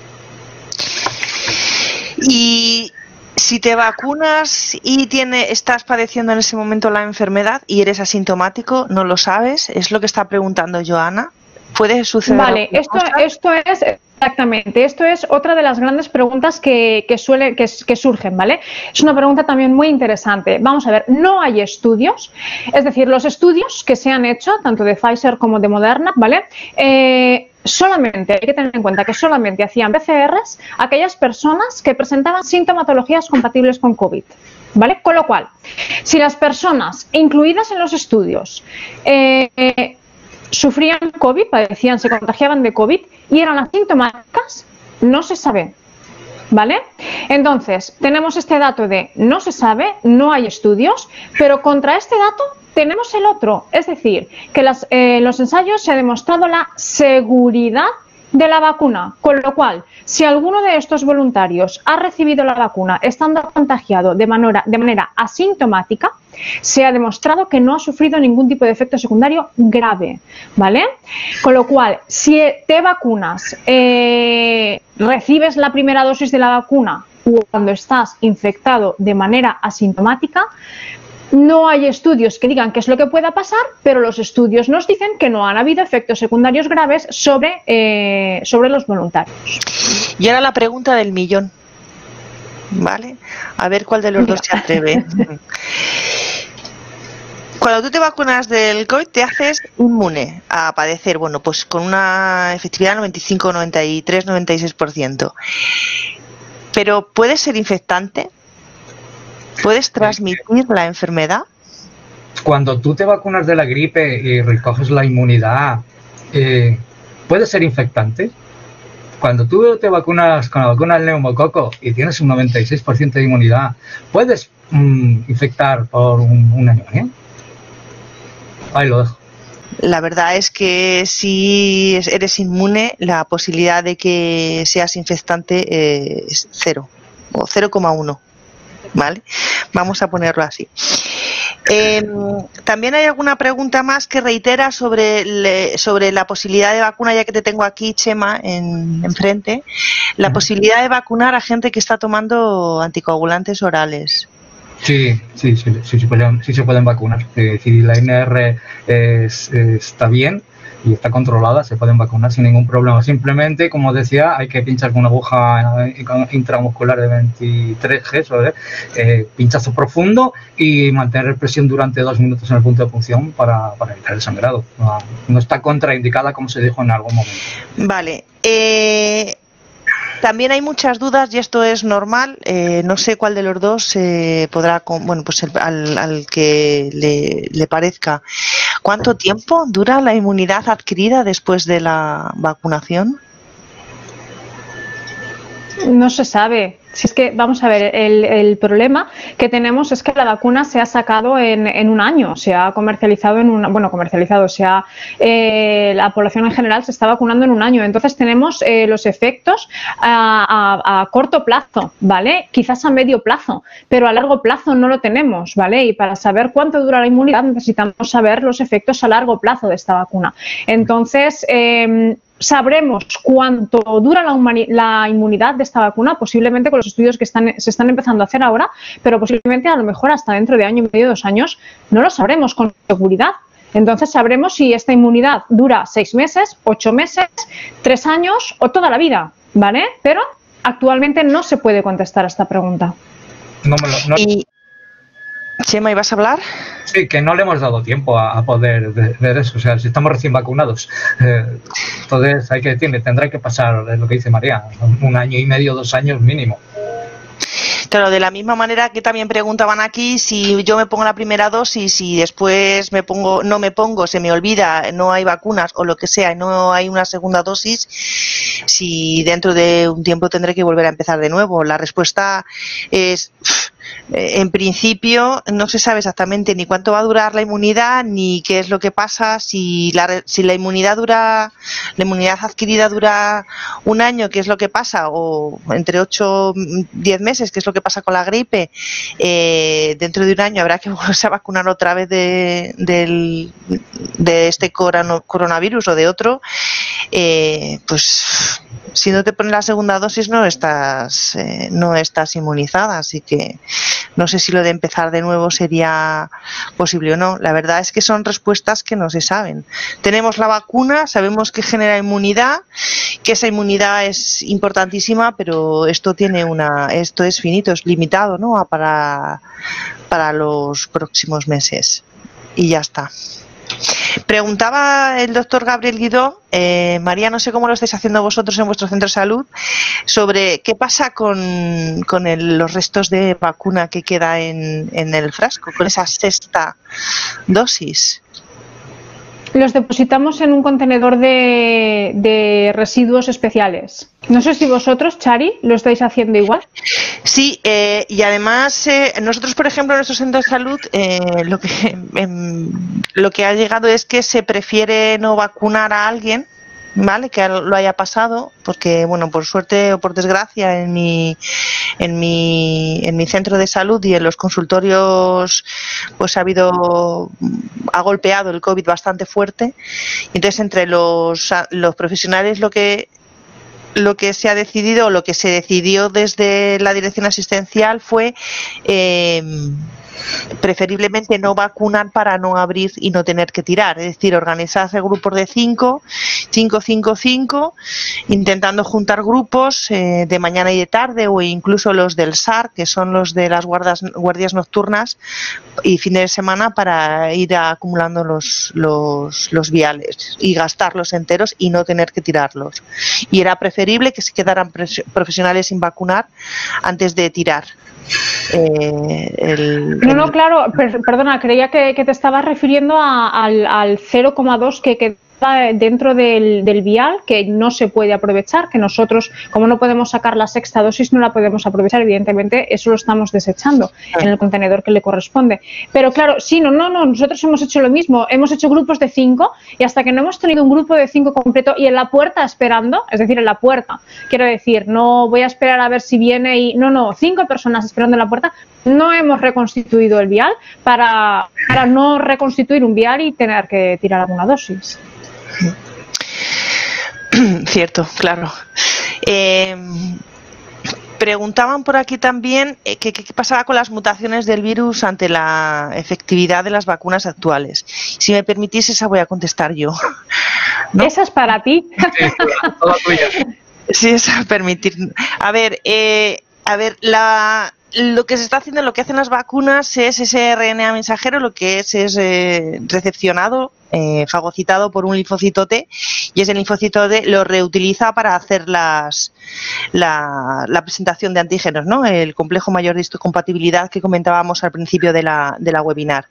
Y si te vacunas y tiene, estás padeciendo en ese momento la enfermedad y eres asintomático, no lo sabes, es lo que está preguntando Joana. ¿Puede suceder? Vale, esto, esto es exactamente, esto es otra de las grandes preguntas que, que, suele, que, que surgen, ¿vale? Es una pregunta también muy interesante. Vamos a ver, no hay estudios, es decir, los estudios que se han hecho, tanto de Pfizer como de Moderna, ¿vale? Eh, solamente, hay que tener en cuenta que solamente hacían P C Rs aquellas personas que presentaban sintomatologías compatibles con COVID, ¿vale? Con lo cual, si las personas incluidas en los estudios eh, eh, sufrían COVID, padecían, se contagiaban de COVID y eran asintomáticas, no se sabe, ¿vale? Entonces, tenemos este dato de no se sabe, no hay estudios, pero contra este dato tenemos el otro, es decir, que las, eh, en los ensayos se ha demostrado la seguridad de la vacuna, con lo cual, si alguno de estos voluntarios ha recibido la vacuna estando contagiado de manera, de manera asintomática, se ha demostrado que no ha sufrido ningún tipo de efecto secundario grave, ¿vale? Con lo cual, si te vacunas, eh, recibes la primera dosis de la vacuna cuando estás infectado de manera asintomática, no hay estudios que digan qué es lo que pueda pasar, pero los estudios nos dicen que no han habido efectos secundarios graves sobre, eh, sobre los voluntarios. Y ahora la pregunta del millón, ¿vale? A ver cuál de los dos se atreve. Cuando tú te vacunas del COVID te haces inmune a padecer, bueno, pues con una efectividad noventa y cinco, noventa y tres, noventa y seis por ciento. Pero ¿puedes ser infectante? ¿Puedes transmitir la enfermedad? Cuando tú te vacunas de la gripe y recoges la inmunidad, eh, ¿puedes ser infectante? Cuando tú te vacunas con la vacuna del neumococo y tienes un noventa y seis por ciento de inmunidad, ¿puedes mm, infectar por un, una neumonía? Ahí lo dejo. La verdad es que si eres inmune, la posibilidad de que seas infectante eh, es cero o cero coma uno. ¿Vale? Vamos a ponerlo así. Eh, también hay alguna pregunta más que reitera sobre, le, sobre la posibilidad de vacuna, ya que te tengo aquí, Chema, en, enfrente, la posibilidad de vacunar a gente que está tomando anticoagulantes orales. Sí, sí, sí, sí, sí, pueden, sí se pueden vacunar. Eh, si la I N R es, está bien y está controlada, se pueden vacunar sin ningún problema. Simplemente, como decía, hay que pinchar con una aguja intramuscular de veintitrés G, eh, pinchazo profundo y mantener presión durante dos minutos en el punto de punción para, para evitar el sangrado. No, no está contraindicada, como se dijo en algún momento. Vale. Eh... También hay muchas dudas y esto es normal. Eh, no sé cuál de los dos eh, podrá, con, bueno, pues el, al, al que le, le parezca. ¿Cuánto tiempo dura la inmunidad adquirida después de la vacunación? No se sabe. Si es que, vamos a ver, el, el problema que tenemos es que la vacuna se ha sacado en, en un año, se ha comercializado en un, bueno, comercializado, se ha, eh, la población en general se está vacunando en un año. Entonces tenemos eh, los efectos a, a, a corto plazo, ¿vale? Quizás a medio plazo, pero a largo plazo no lo tenemos, ¿vale? Y para saber cuánto dura la inmunidad necesitamos saber los efectos a largo plazo de esta vacuna. Entonces, eh, sabremos cuánto dura la, la inmunidad de esta vacuna, posiblemente con los estudios que están, se están empezando a hacer ahora, pero posiblemente a lo mejor hasta dentro de año y medio, dos años, no lo sabremos con seguridad. Entonces sabremos si esta inmunidad dura seis meses, ocho meses, tres años o toda la vida, ¿vale? Pero actualmente no se puede contestar a esta pregunta. No me lo, no... Y... Chema, ¿ibas a hablar? Sí, que no le hemos dado tiempo a, a poder ver eso. O sea, si estamos recién vacunados, eh, entonces hay que tiene, tendrá que pasar, es lo que dice María, un año y medio, dos años mínimo. Claro, de la misma manera que también preguntaban aquí si yo me pongo la primera dosis y después me pongo, no me pongo, se me olvida, no hay vacunas o lo que sea, no hay una segunda dosis, si dentro de un tiempo tendré que volver a empezar de nuevo. La respuesta es, en principio, no se sabe exactamente ni cuánto va a durar la inmunidad ni qué es lo que pasa. Si la, si la inmunidad dura, la inmunidad adquirida dura un año, ¿qué es lo que pasa? O entre ocho, diez meses, ¿qué es lo que pasa con la gripe? Eh, dentro de un año habrá que volverse a vacunar otra vez de, de, de este coronavirus o de otro. Eh, pues si no te pones la segunda dosis no estás eh, no estás inmunizada, así que no sé si lo de empezar de nuevo sería posible o no. La verdad es que son respuestas que no se saben. Tenemos la vacuna, sabemos que genera inmunidad, que esa inmunidad es importantísima, pero esto tiene una esto es finito, es limitado, ¿no? para para los próximos meses y ya está. Preguntaba el doctor Gabriel Guidó, eh, María, no sé cómo lo estáis haciendo vosotros en vuestro centro de salud, sobre qué pasa con, con el, los restos de vacuna que queda en, en el frasco, con esa sexta dosis. Los depositamos en un contenedor de, de residuos especiales. No sé si vosotros, Chari, lo estáis haciendo igual. Sí, eh, y además eh, nosotros, por ejemplo, en nuestro centro de salud, eh, lo que eh, lo que ha llegado es que se prefiere no vacunar a alguien ¿vale? Que lo haya pasado, porque, bueno, por suerte o por desgracia, en mi, en mi, en mi centro de salud y en los consultorios, pues ha habido, ha golpeado el COVID bastante fuerte. Entonces, entre los, los profesionales, lo que lo que se ha decidido, o lo que se decidió desde la dirección asistencial fue eh, preferiblemente no vacunar para no abrir y no tener que tirar, es decir, organizarse grupos de cinco, cinco, cinco, cinco, intentando juntar grupos eh, de mañana y de tarde, o incluso los del S A R, que son los de las guardas, guardias nocturnas y fines de semana, para ir acumulando los, los, los viales y gastarlos enteros y no tener que tirarlos. Y era preferible que se quedaran profesionales sin vacunar antes de tirar. Eh, el, no, no, claro, per, perdona, creía que, que te estabas refiriendo a, al, al cero coma dos que, que dentro del, del vial, que no se puede aprovechar, que nosotros, como no podemos sacar la sexta dosis, no la podemos aprovechar, evidentemente eso lo estamos desechando en el contenedor que le corresponde. Pero claro, sí, no, no, no, nosotros hemos hecho lo mismo, hemos hecho grupos de cinco, y hasta que no hemos tenido un grupo de cinco completo y en la puerta esperando, es decir, en la puerta, quiero decir, no voy a esperar a ver si viene y, no, no, cinco personas esperando en la puerta, no hemos reconstituido el vial para, para no reconstituir un vial y tener que tirar alguna dosis. Cierto, claro. Eh, preguntaban por aquí también eh, qué pasaba con las mutaciones del virus ante la efectividad de las vacunas actuales. Si me permitís, esa voy a contestar yo, ¿no? Esa es para ti. Sí, toda tuya. Sí, es a permitir. A ver, eh, a ver, la... lo que se está haciendo, lo que hacen las vacunas es ese R N A mensajero, lo que es es eh, recepcionado, eh, fagocitado por un linfocito T, y ese linfocito T lo reutiliza para hacer las, la, la presentación de antígenos, ¿no? El complejo mayor de histocompatibilidad que comentábamos al principio de la, de la webinar.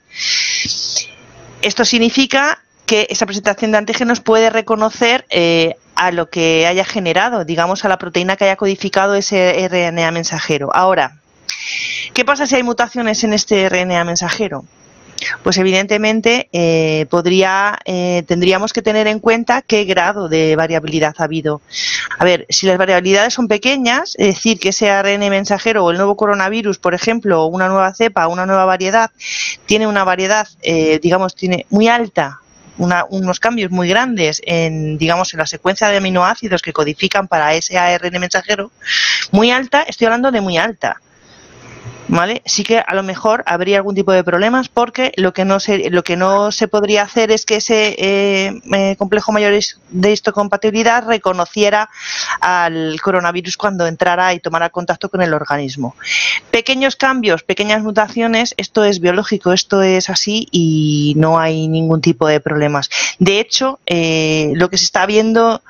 Esto significa que esa presentación de antígenos puede reconocer eh, a lo que haya generado, digamos, a la proteína que haya codificado ese R N A mensajero. Ahora, ¿qué pasa si hay mutaciones en este R N A mensajero? Pues evidentemente eh, podría, eh, tendríamos que tener en cuenta qué grado de variabilidad ha habido. A ver, si las variabilidades son pequeñas, es decir, que ese R N A mensajero o el nuevo coronavirus, por ejemplo, una nueva cepa, una nueva variedad, tiene una variedad, eh, digamos, tiene muy alta, Una, unos cambios muy grandes en, digamos, en la secuencia de aminoácidos que codifican para ese A R N mensajero, muy alta, estoy hablando de muy alta, ¿vale? Sí que a lo mejor habría algún tipo de problemas, porque lo que no se, lo que no se podría hacer es que ese eh, eh, complejo mayor de histocompatibilidad reconociera al coronavirus cuando entrara y tomara contacto con el organismo. Pequeños cambios, pequeñas mutaciones, esto es biológico, esto es así y no hay ningún tipo de problemas. De hecho, eh, lo que se está viendo...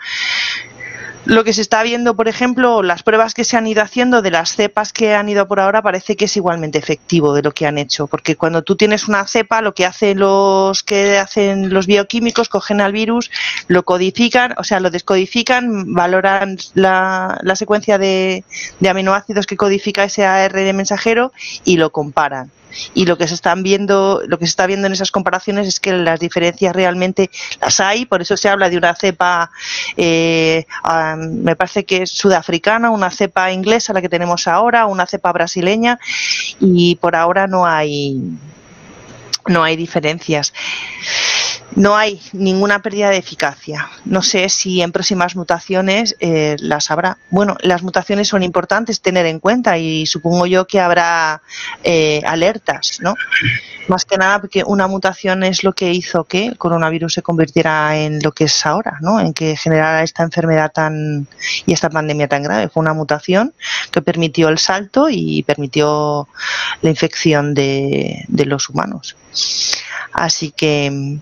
Lo que se está viendo, por ejemplo, las pruebas que se han ido haciendo de las cepas que han ido por ahora, parece que es igualmente efectivo de lo que han hecho, porque cuando tú tienes una cepa, lo que hacen los que hacen los bioquímicos, cogen al virus, lo codifican, o sea, lo descodifican, valoran la, la secuencia de, de aminoácidos que codifica ese A R N mensajero y lo comparan. Y lo que se están viendo, lo que se está viendo en esas comparaciones es que las diferencias realmente las hay, por eso se habla de una cepa, eh, um, me parece que es sudafricana, una cepa inglesa, la que tenemos ahora, una cepa brasileña, y por ahora no hay, no hay diferencias. No hay ninguna pérdida de eficacia. No sé si en próximas mutaciones eh, las habrá. Bueno, las mutaciones son importantes tener en cuenta y supongo yo que habrá eh, alertas, ¿no? Más que nada porque una mutación es lo que hizo que el coronavirus se convirtiera en lo que es ahora, ¿no? En que generara esta enfermedad tan y esta pandemia tan grave. Fue una mutación que permitió el salto y permitió la infección de, de los humanos. Así que...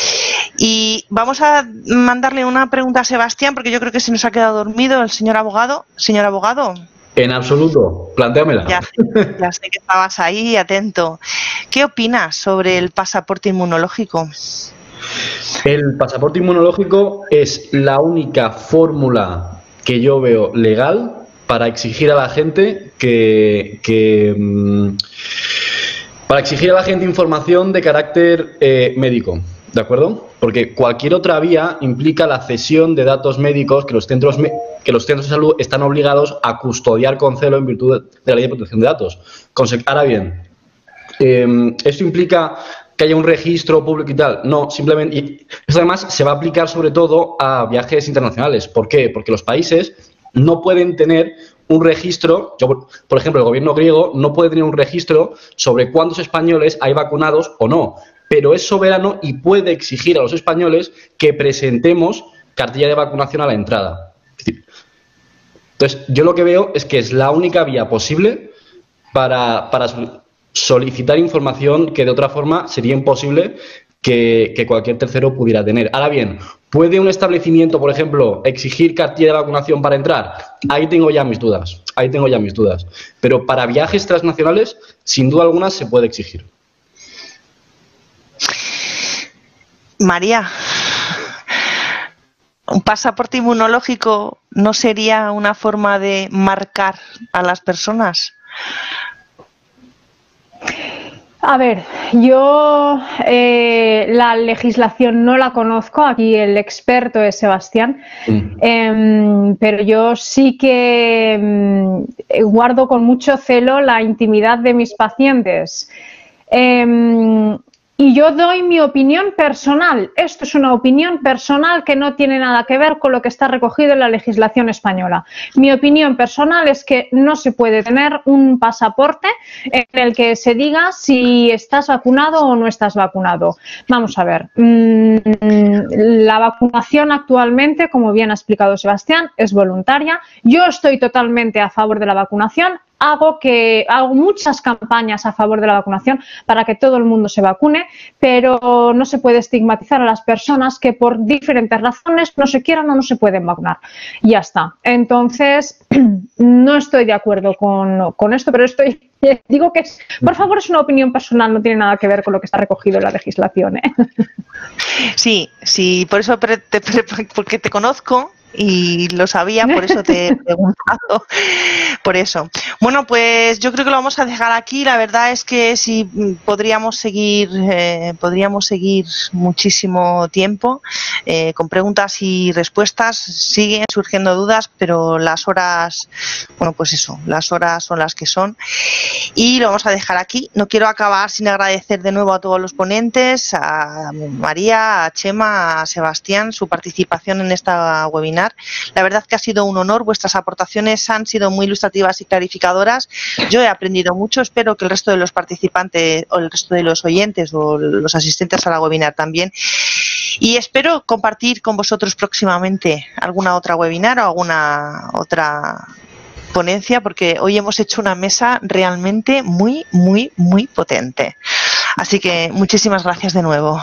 Y vamos a mandarle una pregunta a Sebastián, porque yo creo que se nos ha quedado dormido el señor abogado. Señor abogado. En absoluto, plantéamela. Ya, ya sé que estabas ahí, atento. ¿Qué opinas sobre el pasaporte inmunológico? El pasaporte inmunológico es la única fórmula que yo veo legal para exigir a la gente que... que mmm, para exigir a la gente información de carácter eh, médico, ¿de acuerdo? porque cualquier otra vía implica la cesión de datos médicos que los centros, que los centros de salud están obligados a custodiar con celo en virtud de la Ley de Protección de Datos. Ahora bien, eh, ¿esto implica que haya un registro público y tal? No, simplemente, y esto además se va a aplicar sobre todo a viajes internacionales. ¿Por qué? Porque los países no pueden tener un registro, yo, por ejemplo, el gobierno griego no puede tener un registro sobre cuántos españoles hay vacunados o no, pero es soberano y puede exigir a los españoles que presentemos cartilla de vacunación a la entrada. Entonces, yo lo que veo es que es la única vía posible para, para solicitar información que de otra forma sería imposible que, que cualquier tercero pudiera tener. Ahora bien, ¿puede un establecimiento, por ejemplo, exigir cartilla de vacunación para entrar? Ahí tengo ya mis dudas, ahí tengo ya mis dudas. Pero para viajes transnacionales, sin duda alguna, se puede exigir. María, ¿un pasaporte inmunológico no sería una forma de marcar a las personas? A ver, yo eh, la legislación no la conozco, aquí el experto es Sebastián, mm. eh, pero yo sí que eh, guardo con mucho celo la intimidad de mis pacientes. Eh, Y yo doy mi opinión personal. Esto es una opinión personal que no tiene nada que ver con lo que está recogido en la legislación española. Mi opinión personal es que no se puede tener un pasaporte en el que se diga si estás vacunado o no estás vacunado. Vamos a ver, la vacunación actualmente, como bien ha explicado Sebastián, es voluntaria. Yo estoy totalmente a favor de la vacunación. Hago, que, hago muchas campañas a favor de la vacunación para que todo el mundo se vacune, pero no se puede estigmatizar a las personas que por diferentes razones no se quieran o no se pueden vacunar. Y ya está. Entonces, no estoy de acuerdo con, con esto, pero estoy, digo que, es, por favor, es una opinión personal, no tiene nada que ver con lo que está recogido en la legislación, ¿eh? Sí, sí, por eso te, porque te conozco. Y lo sabía, por eso te he preguntado, por eso. Bueno, pues yo creo que lo vamos a dejar aquí. La verdad es que sí podríamos seguir, eh, podríamos seguir muchísimo tiempo eh, con preguntas y respuestas. Siguen surgiendo dudas, pero las horas, bueno, pues eso, las horas son las que son. Y lo vamos a dejar aquí. No quiero acabar sin agradecer de nuevo a todos los ponentes, a María, a Chema, a Sebastián, su participación en esta webinar. La verdad que ha sido un honor, vuestras aportaciones han sido muy ilustrativas y clarificadoras. Yo he aprendido mucho, espero que el resto de los participantes o el resto de los oyentes o los asistentes a la webinar también. Y espero compartir con vosotros próximamente alguna otra webinar o alguna otra ponencia, porque hoy hemos hecho una mesa realmente muy, muy, muy potente. Así que muchísimas gracias de nuevo.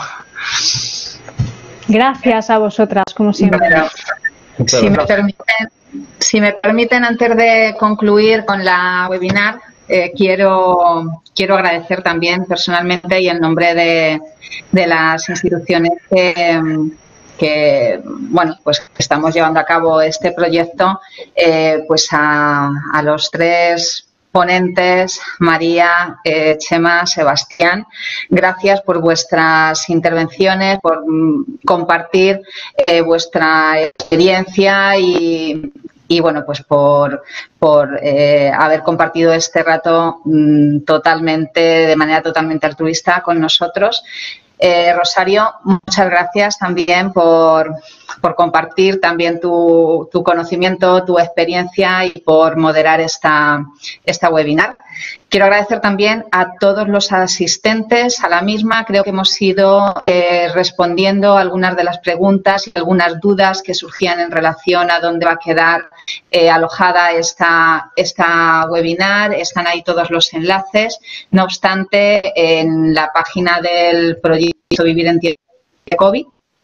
Gracias a vosotras, como siempre. Si me, permiten, si me permiten, antes de concluir con la webinar, eh, quiero, quiero agradecer también personalmente y en nombre de, de las instituciones que, que bueno, pues estamos llevando a cabo este proyecto, eh, pues a, a los tres ponentes, María, eh, Chema, Sebastián, gracias por vuestras intervenciones, por mm, compartir eh, vuestra experiencia y, y bueno, pues por, por eh, haber compartido este rato mm, totalmente, de manera totalmente altruista con nosotros. Eh, Rosario, muchas gracias también por, por compartir también tu, tu conocimiento, tu experiencia y por moderar esta, esta webinar. Quiero agradecer también a todos los asistentes a la misma. Creo que hemos ido eh, respondiendo algunas de las preguntas y algunas dudas que surgían en relación a dónde va a quedar eh, alojada esta, esta webinar. Están ahí todos los enlaces. No obstante, en la página del proyecto Vivir en Tiempos de COVID,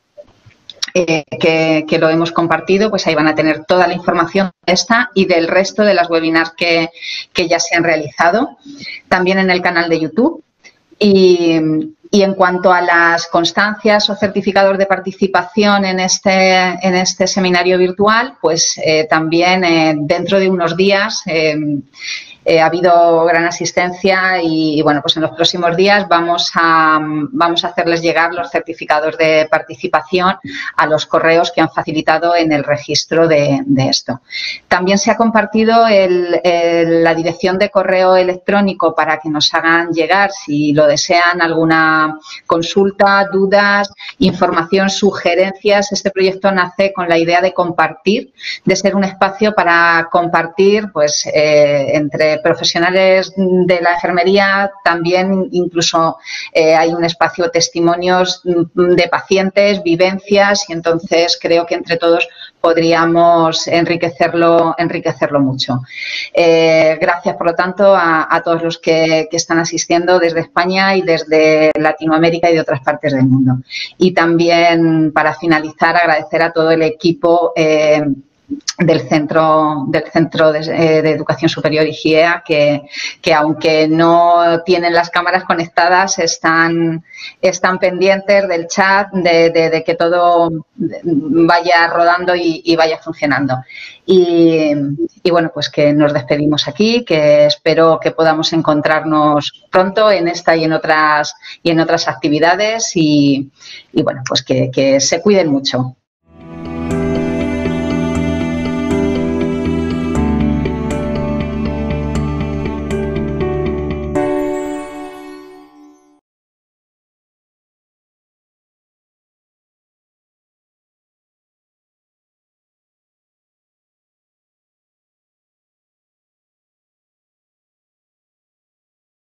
Eh, que, que lo hemos compartido, pues ahí van a tener toda la información de esta y del resto de las webinars que, que ya se han realizado, también en el canal de YouTube. Y, y en cuanto a las constancias o certificados de participación en este, en este seminario virtual, pues eh, también eh, dentro de unos días eh, eh, ha habido gran asistencia y, y, bueno, pues en los próximos días vamos a, vamos a hacerles llegar los certificados de participación a los correos que han facilitado en el registro de, de esto. También se ha compartido el, el, la dirección de correo electrónico para que nos hagan llegar, si lo desean, alguna consulta, dudas, información, sugerencias. Este proyecto nace con la idea de compartir, de ser un espacio para compartir pues, eh, entre profesionales de la enfermería, también incluso eh, hay un espacio de testimonios de pacientes, vivencias, y entonces creo que entre todos podríamos enriquecerlo, enriquecerlo mucho. Eh, gracias, por lo tanto, a, a todos los que, que están asistiendo desde España y desde Latinoamérica y de otras partes del mundo. Y también, para finalizar, agradecer a todo el equipo eh, del centro del centro de, de educación superior IGEA que, que aunque no tienen las cámaras conectadas están están pendientes del chat de, de, de que todo vaya rodando y, y vaya funcionando y, y bueno, pues que nos despedimos aquí, que espero que podamos encontrarnos pronto en esta y en otras y en otras actividades y, y bueno, pues que, que se cuiden mucho.